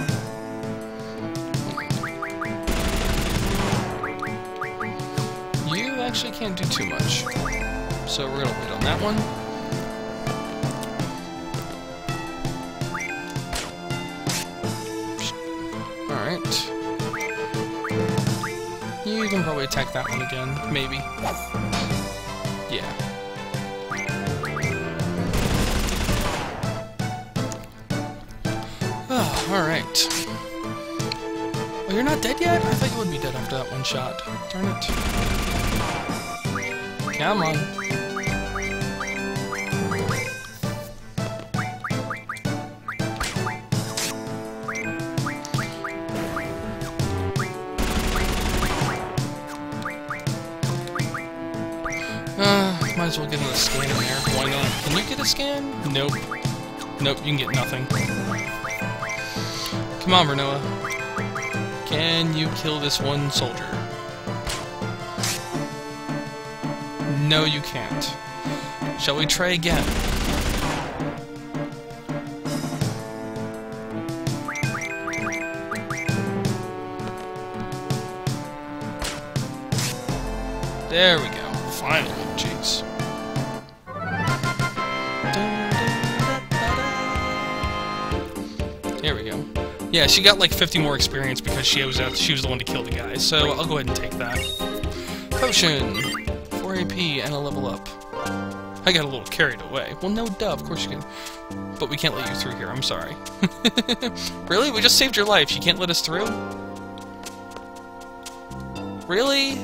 You actually can't do too much. So we're gonna wait on that one. Alright. You can probably attack that one again, maybe. Yeah. Alright. Oh, you're not dead yet? I thought you would be dead after that one shot. Darn it. Come on. Uh, might as well get another scan in there. Why not? Can you get a scan? Nope. Nope, you can get nothing. Come on, Rinoa. Can you kill this one soldier? No, you can't. Shall we try again? There we go. Finally. Jeez. There we go. Yeah, she got like fifty more experience because she was uh, she was the one to kill the guy. So I'll go ahead and take that. Potion, four A P and a level up. I got a little carried away. Well, no, duh. Of course you can. But we can't let you through here. I'm sorry. Really? We just saved your life. You can't let us through? Really?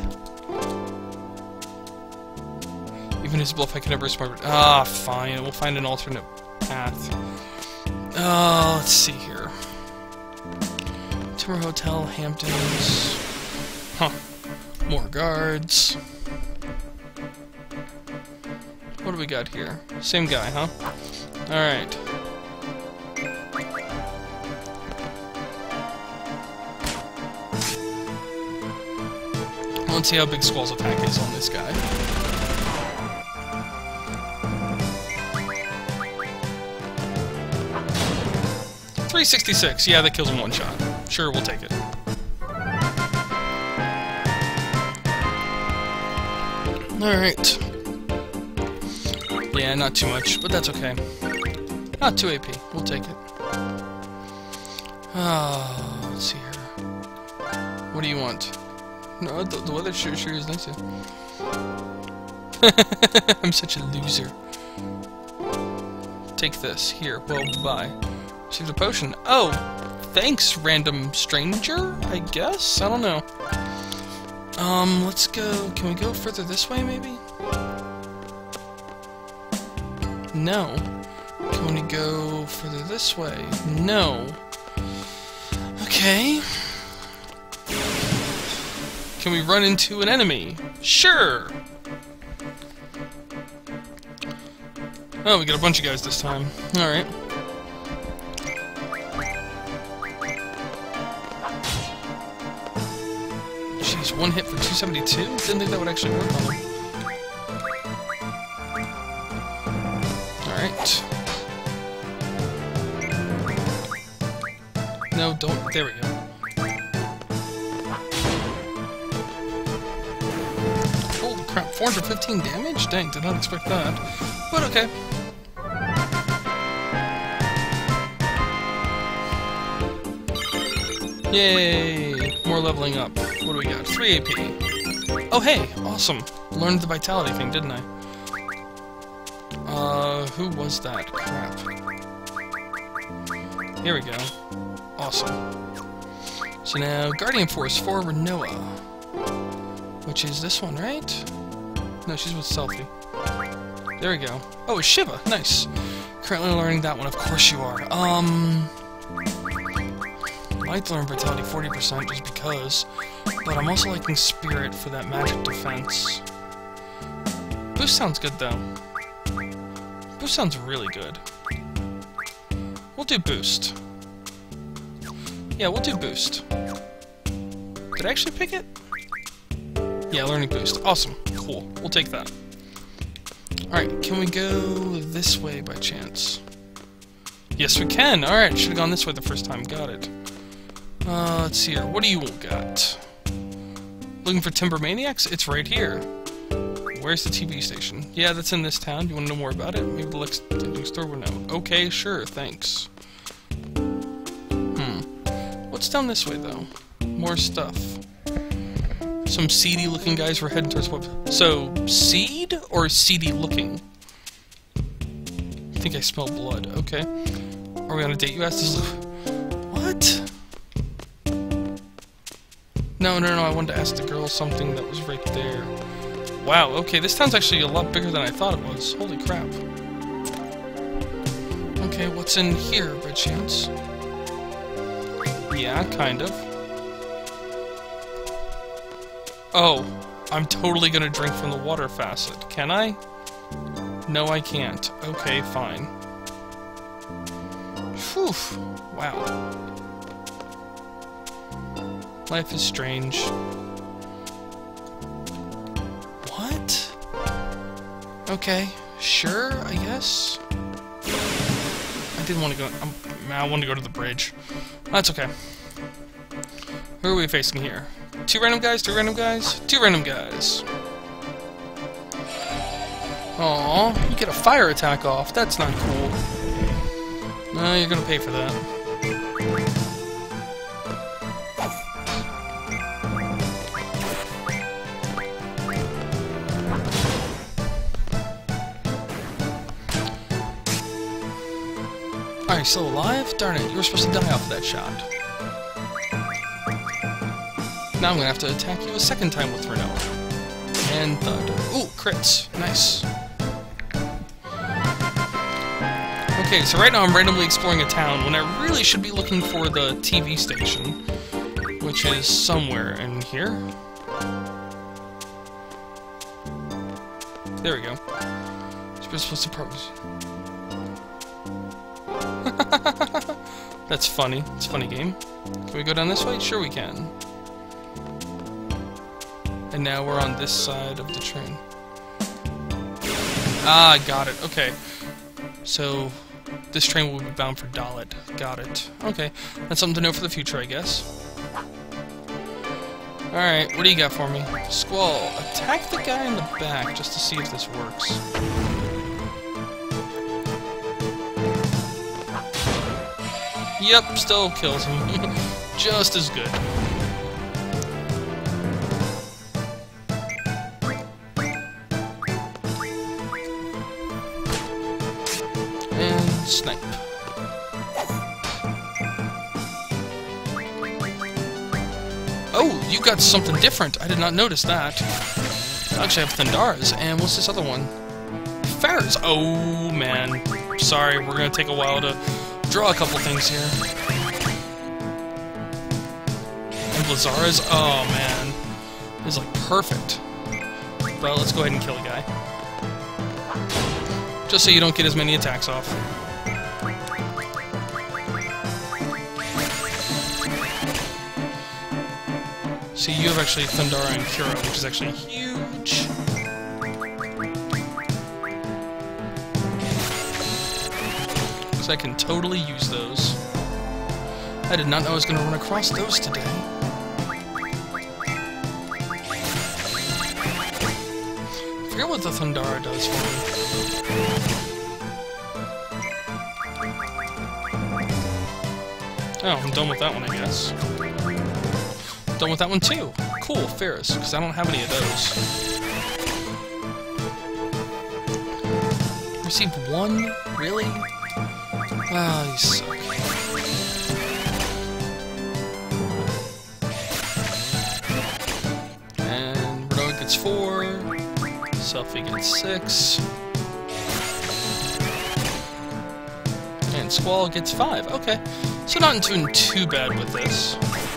Even his bluff, I can never respond. Ah, fine. We'll find an alternate path. Oh, let's see here. Timber Hotel, Hamptons. Huh. More guards. What do we got here? Same guy, huh? Alright. Let's see how big Squall's attack is on this guy. three sixty-six. Yeah, that kills him one shot. Sure, we'll take it. Alright. Yeah, not too much, but that's okay. Ah, two A P. We'll take it. Ah, let's see here. What do you want? No, the, the weather sure, sure is nice here. I'm such a loser. Take this. Here. Well, bye. Received a potion. Oh! Thanks, random stranger, I guess? I don't know. Um, let's go... Can we go further this way, maybe? No. Can we go further this way? No. Okay. Can we run into an enemy? Sure! Oh, we got a bunch of guys this time. Alright. Jeez, one hit for two seventy-two? Didn't think that would actually work on him. Alright. No, don't. There we go. Holy crap, four hundred fifteen damage? Dang, did not expect that. But okay. Yay! More leveling up. What do we got? three A P. Oh, hey! Awesome. Learned the vitality thing, didn't I? Uh, who was that? Crap. Here we go. Awesome. So now, Guardian Force for Rinoa. Which is this one, right? No, she's with Selphie. There we go. Oh, it's Shiva. Nice. Currently learning that one. Of course you are. Um... I'd like to learn Vitality forty percent just because, but I'm also liking Spirit for that magic defense. Boost sounds good, though. Boost sounds really good. We'll do Boost. Yeah, we'll do Boost. Did I actually pick it? Yeah, Learning Boost. Awesome. Cool. We'll take that. Alright, can we go this way by chance? Yes, we can! Alright, should have gone this way the first time. Got it. Uh, let's see here. What do you got? Looking for Timber Maniacs? It's right here. Where's the T V station? Yeah, that's in this town. Do you want to know more about it? Maybe the next store will know. Okay, sure, thanks. Hmm. What's down this way, though? More stuff. Some seedy-looking guys were heading towards what? So, seed or seedy-looking? I think I smell blood. Okay. Are we on a date, you asked? This What? No, no, no, I wanted to ask the girl something that was right there. Wow, okay, this town's actually a lot bigger than I thought it was. Holy crap. Okay, what's in here, by chance? Yeah, kind of. Oh, I'm totally gonna drink from the water faucet. Can I? No, I can't. Okay, fine. Whew. Wow. Life is strange. What? Okay, sure, I guess. I didn't want to go. Um, I wanted to go to the bridge. That's okay. Who are we facing here? Two random guys? Two random guys? Two random guys. Aww, you get a fire attack off. That's not cool. No, you're gonna pay for that. Are you still alive? Darn it, you were supposed to die off of that shot. Now I'm gonna have to attack you a second time with Renault. And Thunder. Ooh, crits. Nice. Okay, so right now I'm randomly exploring a town when I really should be looking for the T V station, which is somewhere in here. There we go. You're supposed to probably... That's funny. It's a funny game. Can we go down this way? Sure we can. And now we're on this side of the train. Ah, got it. Okay. So, this train will be bound for Dalit. Got it. Okay. That's something to know for the future, I guess. Alright, what do you got for me? Squall, attack the guy in the back just to see if this works. Yep, still kills him. Just as good. And snipe. Oh, you got something different. I did not notice that. I actually have Thundaras. And what's this other one? Ferrets. Oh, man. Sorry, we're going to take a while to draw a couple things here. And Blazzaras. Oh, man. This is, like, perfect. Well, let's go ahead and kill a guy. Just so you don't get as many attacks off. See, you have actually Thundara and Cura, which is actually huge. So I can totally use those. I did not know I was going to run across those today. I forget what the Thundara does for me. Oh, I'm done with that one, I guess. Done with that one too. Cool, Ferris, because I don't have any of those. Received one? Really? Ah, oh, you suck. And Renault gets four. Selfie gets six. And Squall gets five. Okay. So not doing too bad with this.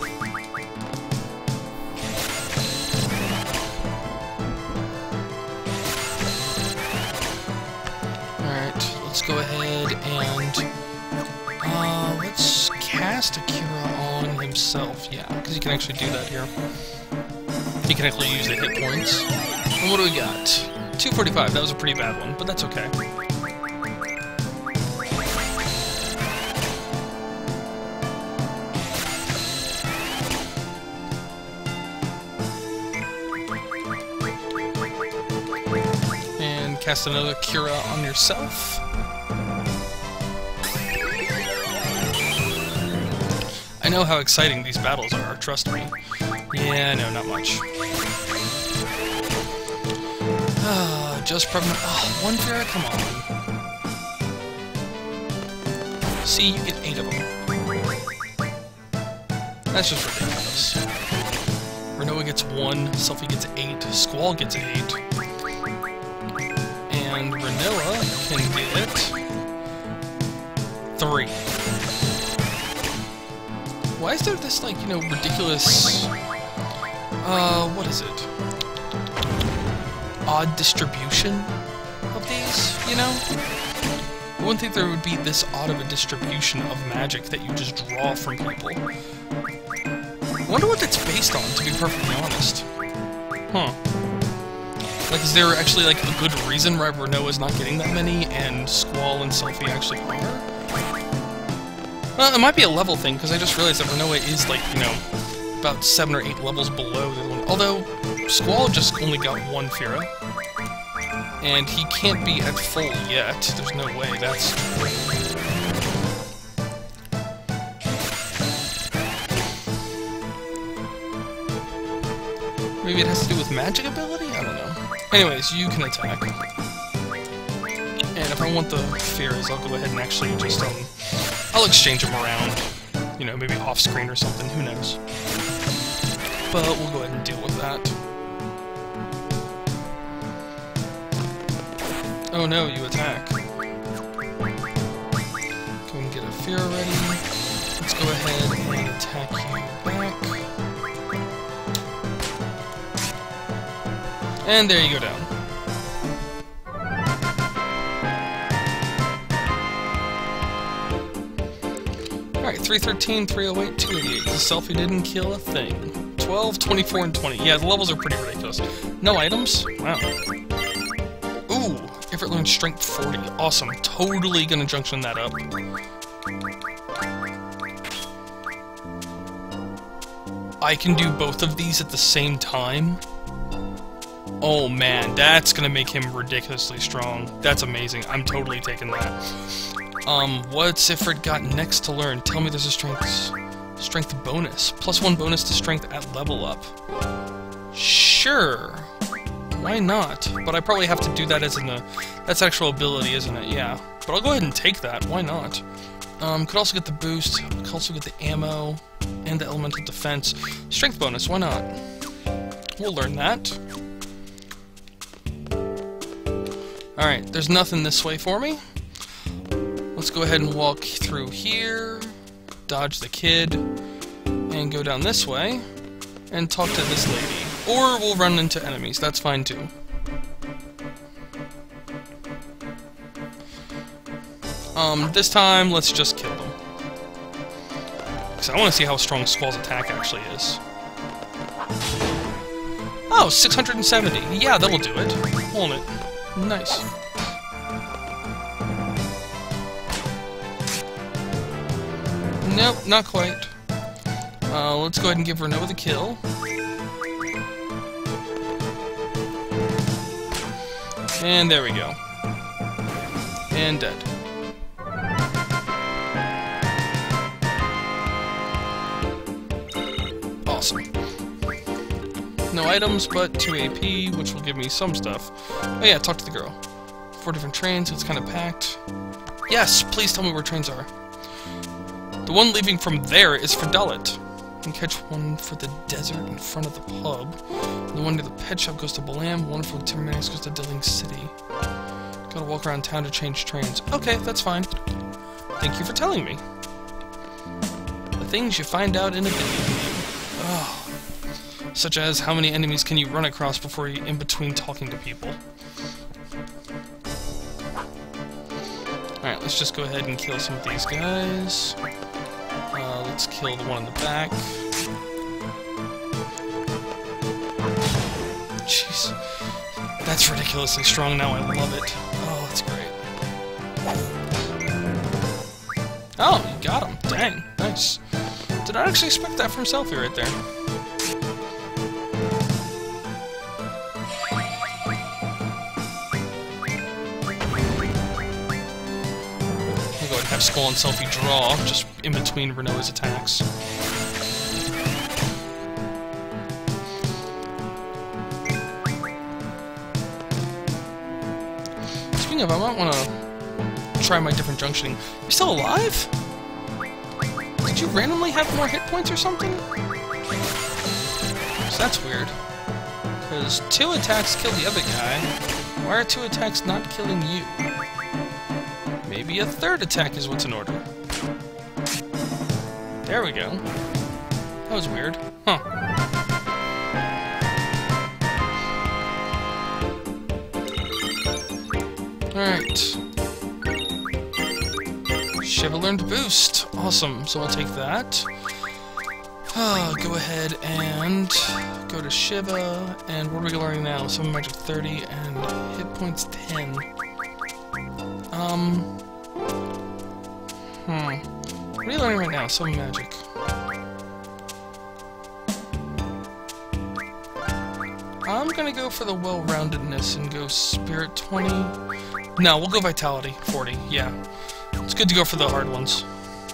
Let's go ahead and uh, let's cast Akira on himself. Yeah, because you can actually do that here. You can actually use the hit points. And what do we got? two forty-five. That was a pretty bad one, but that's okay. And cast another Cura on yourself. I know how exciting these battles are, trust me. Yeah, no, not much. Ah, just from... Oh, one Cura? Come on. See, you get eight of them. That's just ridiculous. Rinoa gets one, Selphie gets eight, Squall gets eight, and Rinoa can get three. Why is there this, like, you know, ridiculous, uh, what is it? Odd distribution of these, you know? I wouldn't think there would be this odd of a distribution of magic that you just draw from people. I wonder what that's based on, to be perfectly honest. Huh. Like, is there actually, like, a good reason why Rinoa's not getting that many, and Squall and Selphie actually are? Well, it might be a level thing, because I just realized that Rinoa is, like, you know, about seven or eight levels below the other one. Although, Squall just only got one Fira. And he can't be at full yet. There's no way that's... Maybe it has to do with magic ability? I don't know. Anyways, you can attack. And if I want the Firas, I'll go ahead and actually just, um... I'll exchange them around. You know, maybe off-screen or something, who knows. But we'll go ahead and deal with that. Oh no, you attack. Go and get a Fira ready. Let's go ahead and attack you back. And there you go down. Alright, three thirteen, three oh eight, two eighty-eight. The Selphie didn't kill a thing. twelve, twenty-four, and twenty. Yeah, the levels are pretty ridiculous. No items? Wow. Ooh, Ifrit learned Strength forty. Awesome. Totally gonna junction that up. I can do both of these at the same time? Oh man, that's gonna make him ridiculously strong. That's amazing. I'm totally taking that. Um, what's Ifrit got next to learn? Tell me there's a strength... strength bonus. Plus one bonus to strength at level up. Sure. Why not? But I probably have to do that as an... Uh, that's actual ability, isn't it? Yeah. But I'll go ahead and take that. Why not? Um, could also get the boost. Could also get the ammo. And the elemental defense. Strength bonus, why not? We'll learn that. Alright, there's nothing this way for me. Let's go ahead and walk through here, dodge the kid, and go down this way, and talk to this lady. Or we'll run into enemies, that's fine too. Um, this time, let's just kill them. Because I want to see how strong Squall's attack actually is. Oh, six hundred seventy. Yeah, that'll do it. Won't it? Nice. Nope, not quite. Uh, let's go ahead and give Rinoa the kill. And there we go. And dead. Awesome. No items, but two A P, which will give me some stuff. Oh yeah, talk to the girl. Four different trains, it's kind of packed. Yes, please tell me where trains are. The one leaving from there is for Dullet. You can catch one for the desert in front of the pub. The one near the pet shop goes to Balam. One for the Timbermaniacs goes to Dilling City. Gotta walk around town to change trains. Okay, that's fine. Thank you for telling me. The things you find out in a video game. Oh. Such as how many enemies can you run across before you in between talking to people. Alright, let's just go ahead and kill some of these guys. Uh, let's kill the one in the back. Jeez. That's ridiculously strong now, I love it. Oh, that's great. Oh, you got him. Dang, nice. Did I actually expect that from Selphie right there? I'll go ahead and have Squall and Selphie draw, just in between Rinoa's attacks. Speaking of, I might want to try my different junctioning. You're still alive? did you randomly have more hit points or something? So that's weird. Because two attacks killed the other guy. Why are two attacks not killing you? Maybe a third attack is what's in order. There we go. That was weird. Huh. Alright. Shiva learned Boost. Awesome. So we'll take that. Uh, go ahead and go to Shiva. And what are we learning now? Summon Magic thirty and hit points ten. Um. Hmm. What are you learning right now? Summon Magic. I'm gonna go for the well-roundedness and go Spirit twenty. No, we'll go Vitality forty. Yeah. It's good to go for the hard ones.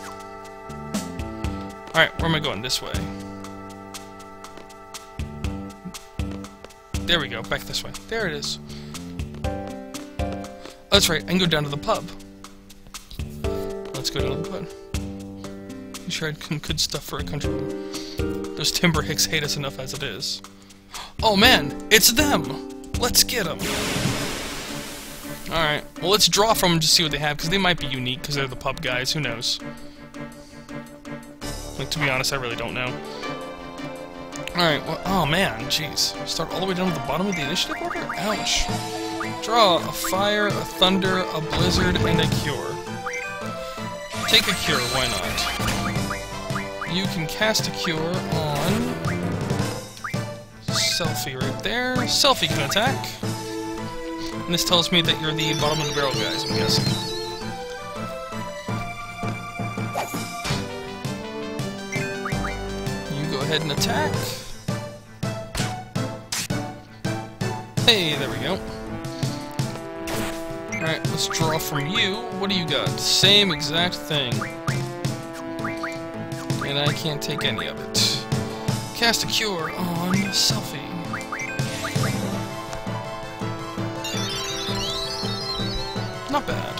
Alright, where am I going? This way. There we go, back this way. There it is. Oh, that's right, I can go down to the pub. Let's go down to the pub. You sure I had some good stuff for a countryman. Those Timber Hicks hate us enough as it is. Oh man, it's them! Let's get them! Alright, well let's draw from them to see what they have, because they might be unique, because they're the pub guys, who knows? Like, to be honest, I really don't know. Alright, well, oh man, jeez. Start all the way down to the bottom of the initiative order? Ouch. Draw a fire, a thunder, a blizzard, and a cure. Take a cure, why not? You can cast a cure on... Selfie right there. Selfie can attack. And this tells me that you're the bottom of the barrel guys, I'm guessing. You go ahead and attack. Hey, there we go. Alright, let's draw from you. What do you got? Same exact thing. And I can't take any of it. Cast a cure on Selfie. Not bad.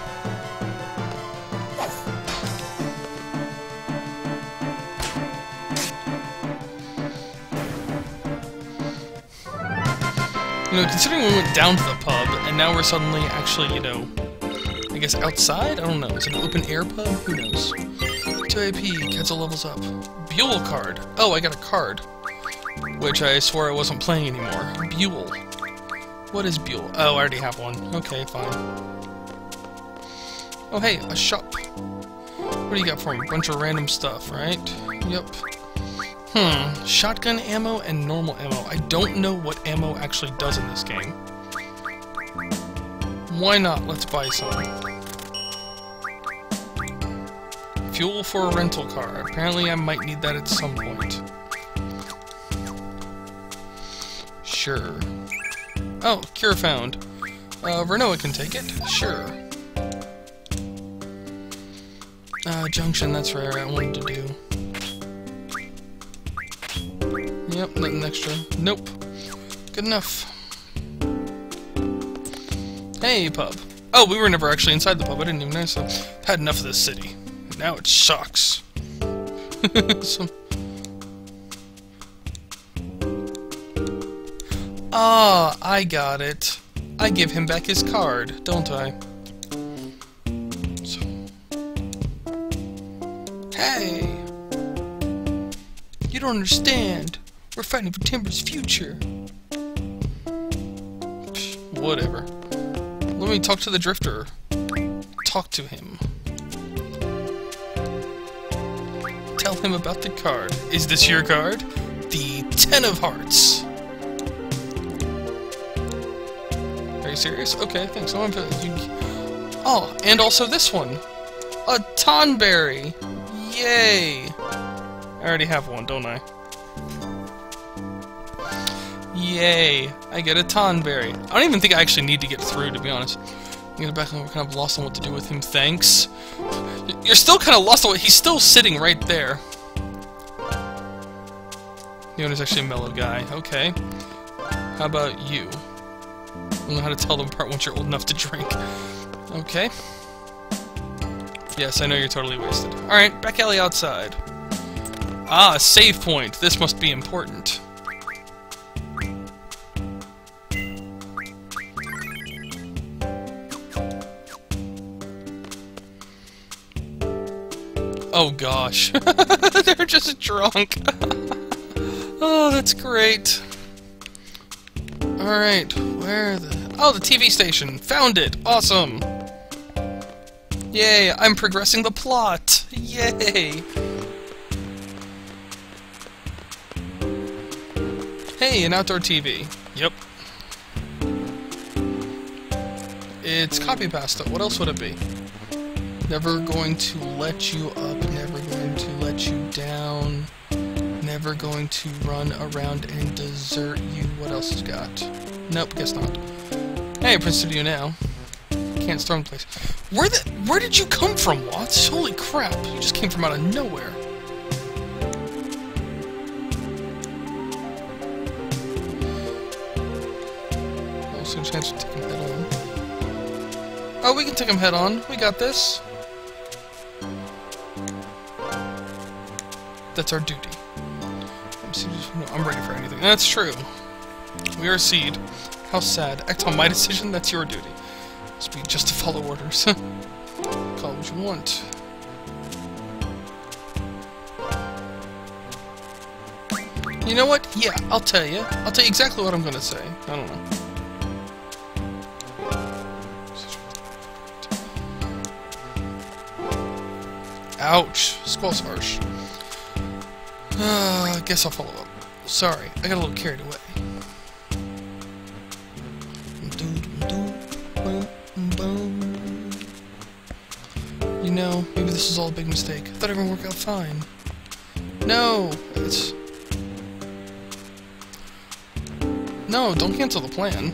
You know, considering we went down to the pub, and now we're suddenly actually, you know, I guess outside? I don't know. Is it an open air pub? Who knows? two A P, cancel levels up. Buell card. Oh, I got a card. Which I swore I wasn't playing anymore. Buell. What is Buell? Oh, I already have one. Okay, fine. Oh, hey, a shop. What do you got for me? Bunch of random stuff, right? Yep. Hmm. Shotgun ammo and normal ammo. I don't know what ammo actually does in this game. Why not? Let's buy some. Fuel for a rental car. Apparently I might need that at some point. Sure. Oh, cure found. Uh, Renoa can take it. Sure. Uh, junction, that's rare, I wanted to do. Yep, nothing extra. Nope. Good enough. Hey, pub. Oh, we were never actually inside the pub, I didn't even know, so... Had enough of this city. Now it sucks. so... Ah, I got it. I give him back his card, don't I? So... Hey! You don't understand. We're fighting for Timber's future. Whatever. Let me talk to the Drifter. Talk to him. Tell him about the card. Is this your card? The Ten of Hearts. Are you serious? Okay, thanks. I want to... Oh, and also this one. A Tonberry. Yay! I already have one, don't I? Yay! I get a Tonberry. I don't even think I actually need to get through, to be honest. I'm gonna back and we're kind of lost on what to do with him. Thanks. You're still kind of lost on what... He's still sitting right there. The owner's actually a mellow guy. Okay. How about you? I don't know how to tell them apart once you're old enough to drink. Okay. Yes, I know you're totally wasted. Alright, back alley outside. Ah, a save point. This must be important. Oh gosh. They're just drunk. Oh, that's great. Alright, where the... Oh, the T V station! Found it! Awesome! Yay, I'm progressing the plot! Yay! Hey, an outdoor T V. Yep. It's copy pasta. What else would it be? Never going to let you up, never going to let you down, never going to run around and desert you. What else has got? Nope, guess not. Hey, Prince Studio now. Can't storm the place. Where the where did you come from, Watts? Holy crap, you just came from out of nowhere. Also a chance to take him head on. Oh, we can take him head on. We got this. That's our duty. No, I'm ready for anything. That's true. We are Seed. How sad. Act on my decision, that's your duty. Must be just to follow orders. Call it what you want. You know what? Yeah, I'll tell you. I'll tell you exactly what I'm gonna say. I don't know. Ouch. Squall's harsh. Uh, I guess I'll follow up. Sorry, I got a little carried away. You know, maybe this was all a big mistake. I thought everyone would work out fine. No! It's... No, don't cancel the plan.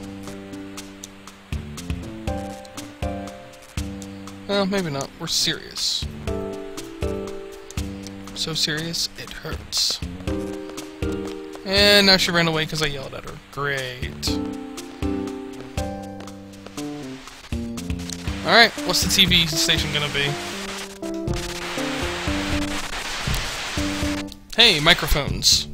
Well, maybe not. We're serious. So serious, it hurts. And now she ran away because I yelled at her. Great. Alright, what's the T V station gonna be? Hey, microphones.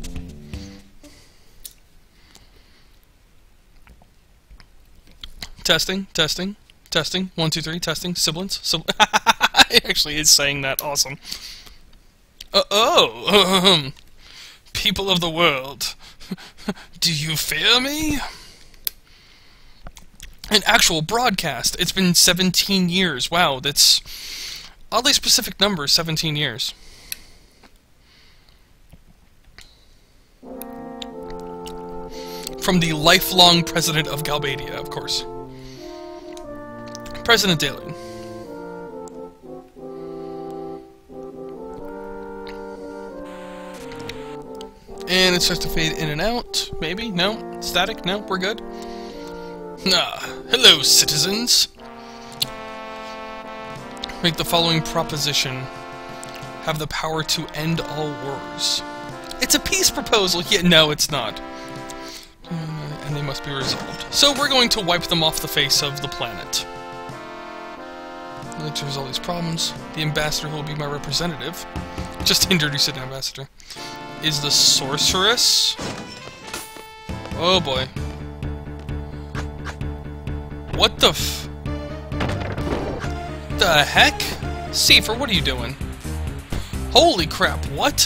Testing, testing, testing. One, two, three, testing. Sibilants. Sil it actually is saying that. Awesome. Uh oh! People of the world, do you fear me? An actual broadcast. It's been seventeen years. Wow, that's oddly specific number, seventeen years. From the lifelong president of Galbadia, of course. President Daly. And it starts to fade in and out. Maybe? No? Static? No? We're good? Ah, hello, citizens. Make the following proposition. Have the power to end all wars. It's a peace proposal, yet no, it's not. Uh, and they must be resolved. So we're going to wipe them off the face of the planet. To resolve these problems, the ambassador who will be my representative, just introduce an ambassador, is the sorceress. Oh boy. What the f... The heck? Seifer, what are you doing? Holy crap, what?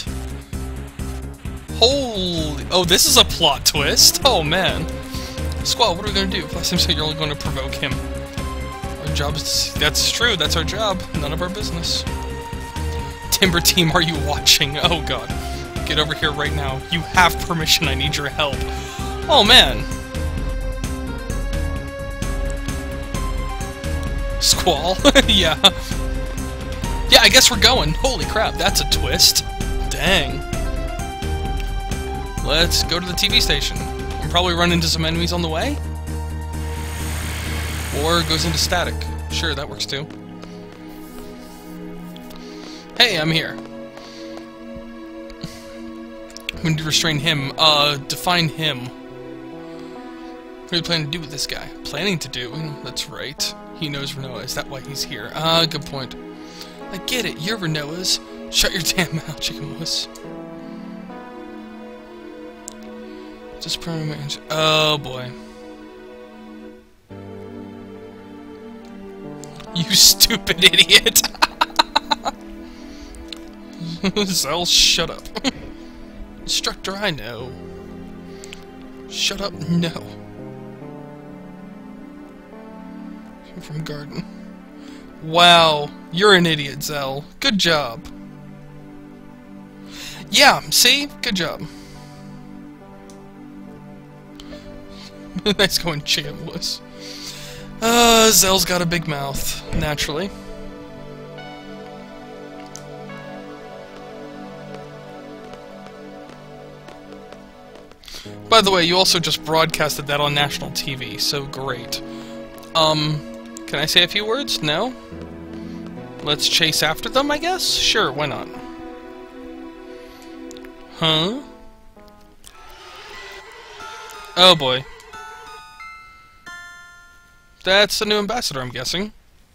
Holy... Oh, this is a plot twist? Oh, man. Squall, what are we gonna do? Last time you said you're only going to provoke him. Our job is... That's true, that's our job. None of our business. Timber Team, are you watching? Oh, God. Get over here right now. You have permission, I need your help. Oh, man. Squall? Yeah. Yeah, I guess we're going. Holy crap, that's a twist. Dang. Let's go to the T V station. And probably run into some enemies on the way? Or it goes into static. Sure, that works too. Hey, I'm here. I'm going to restrain him. Uh, define him. What are you planning to do with this guy? Planning to do? That's right. He knows Renoa. Is that why he's here? Ah, uh, good point. I get it, you're Renoa's. Shut your damn mouth, chicken wuss. Just primary. Oh boy. You stupid idiot. Zell, shut up. Instructor, I know. Shut up, no. From Garden. Wow, you're an idiot, Zell. Good job. Yeah, see? Good job. Nice going, chicken wuss. Uh, Zell's got a big mouth, naturally. By the way, you also just broadcasted that on national T V, so great. Um, can I say a few words? No? Let's chase after them, I guess? Sure, why not? Huh? Oh boy. That's the new ambassador, I'm guessing.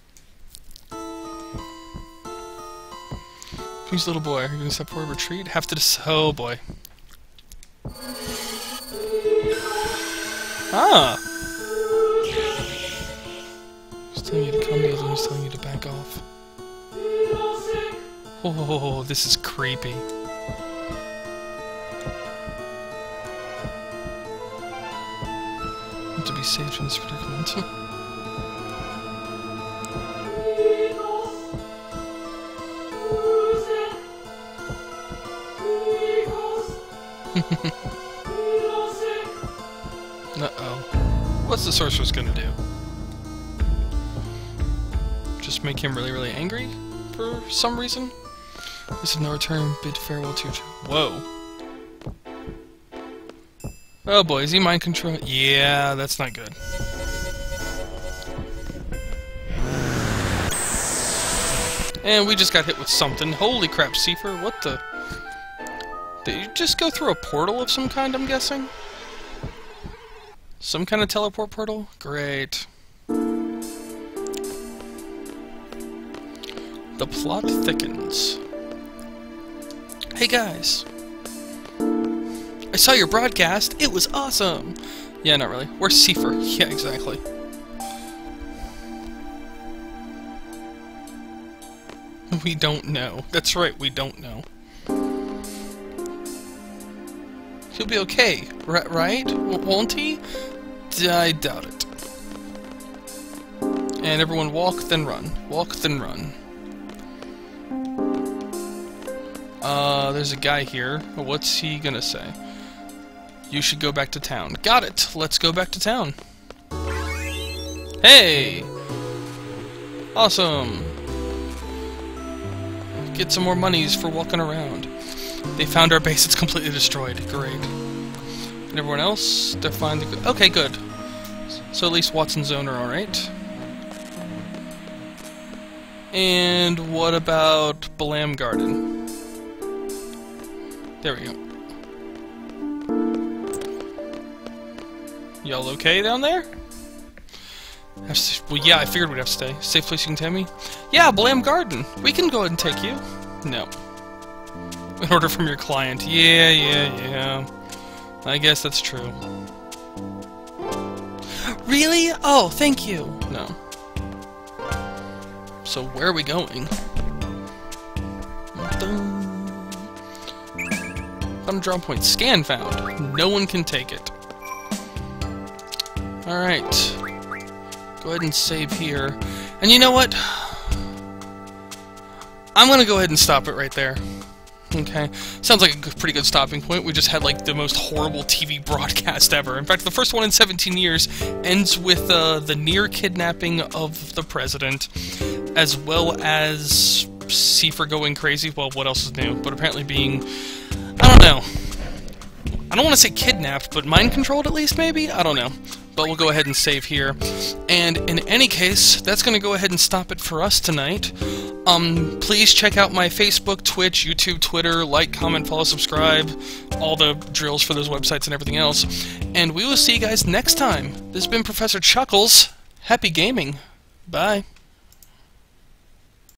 Who's little boy? Are you gonna step forward, retreat? Have to dis- oh boy. Ah! He's telling you to come, the other one's telling you to back off. Oh, this is creepy. To be saved from this predicament. Uh-oh. What's the sorceress gonna do? Just make him really, really angry? For some reason? This is no return, bid farewell to your... Whoa. Oh boy, is he mind control? Yeah, that's not good. And we just got hit with something. Holy crap, Seifer, what the... Did you just go through a portal of some kind, I'm guessing? Some kind of teleport portal? Great. The plot thickens. Hey guys! I saw your broadcast! It was awesome! Yeah, not really. Where's Seifer? Yeah, exactly. We don't know. That's right, we don't know. He'll be okay, R right? W won't he? D I doubt it. And everyone walk, then run. Walk, then run. Uh, there's a guy here. What's he gonna say? You should go back to town. Got it! Let's go back to town. Hey! Awesome! Get some more monies for walking around. They found our base, it's completely destroyed. Great. And everyone else? They're fine. Okay, good. So at least Watson Zone are alright. And what about Balam Garden? There we go. Y'all okay down there? Have to, well, yeah, I figured we'd have to stay. Safe place you can take me? Yeah, Balam Garden. We can go ahead and take you. No. An order from your client. Yeah, yeah, yeah. I guess that's true. Really? Oh, thank you. No. So where are we going? Bottom draw point. Scan found. No one can take it. Alright. Go ahead and save here. And you know what? I'm gonna go ahead and stop it right there. Okay. Sounds like a good, pretty good stopping point. We just had, like, the most horrible T V broadcast ever. In fact, the first one in seventeen years ends with uh, the near kidnapping of the president, as well as Seifer going crazy. Well, what else is new? But apparently being... I don't know. I don't want to say kidnapped, but mind-controlled at least, maybe? I don't know. But we'll go ahead and save here. And in any case, that's going to go ahead and stop it for us tonight. Um, please check out my Facebook, Twitch, YouTube, Twitter, like, comment, follow, subscribe, all the drills for those websites and everything else. And we will see you guys next time. This has been Professor Chuckles. Happy gaming. Bye.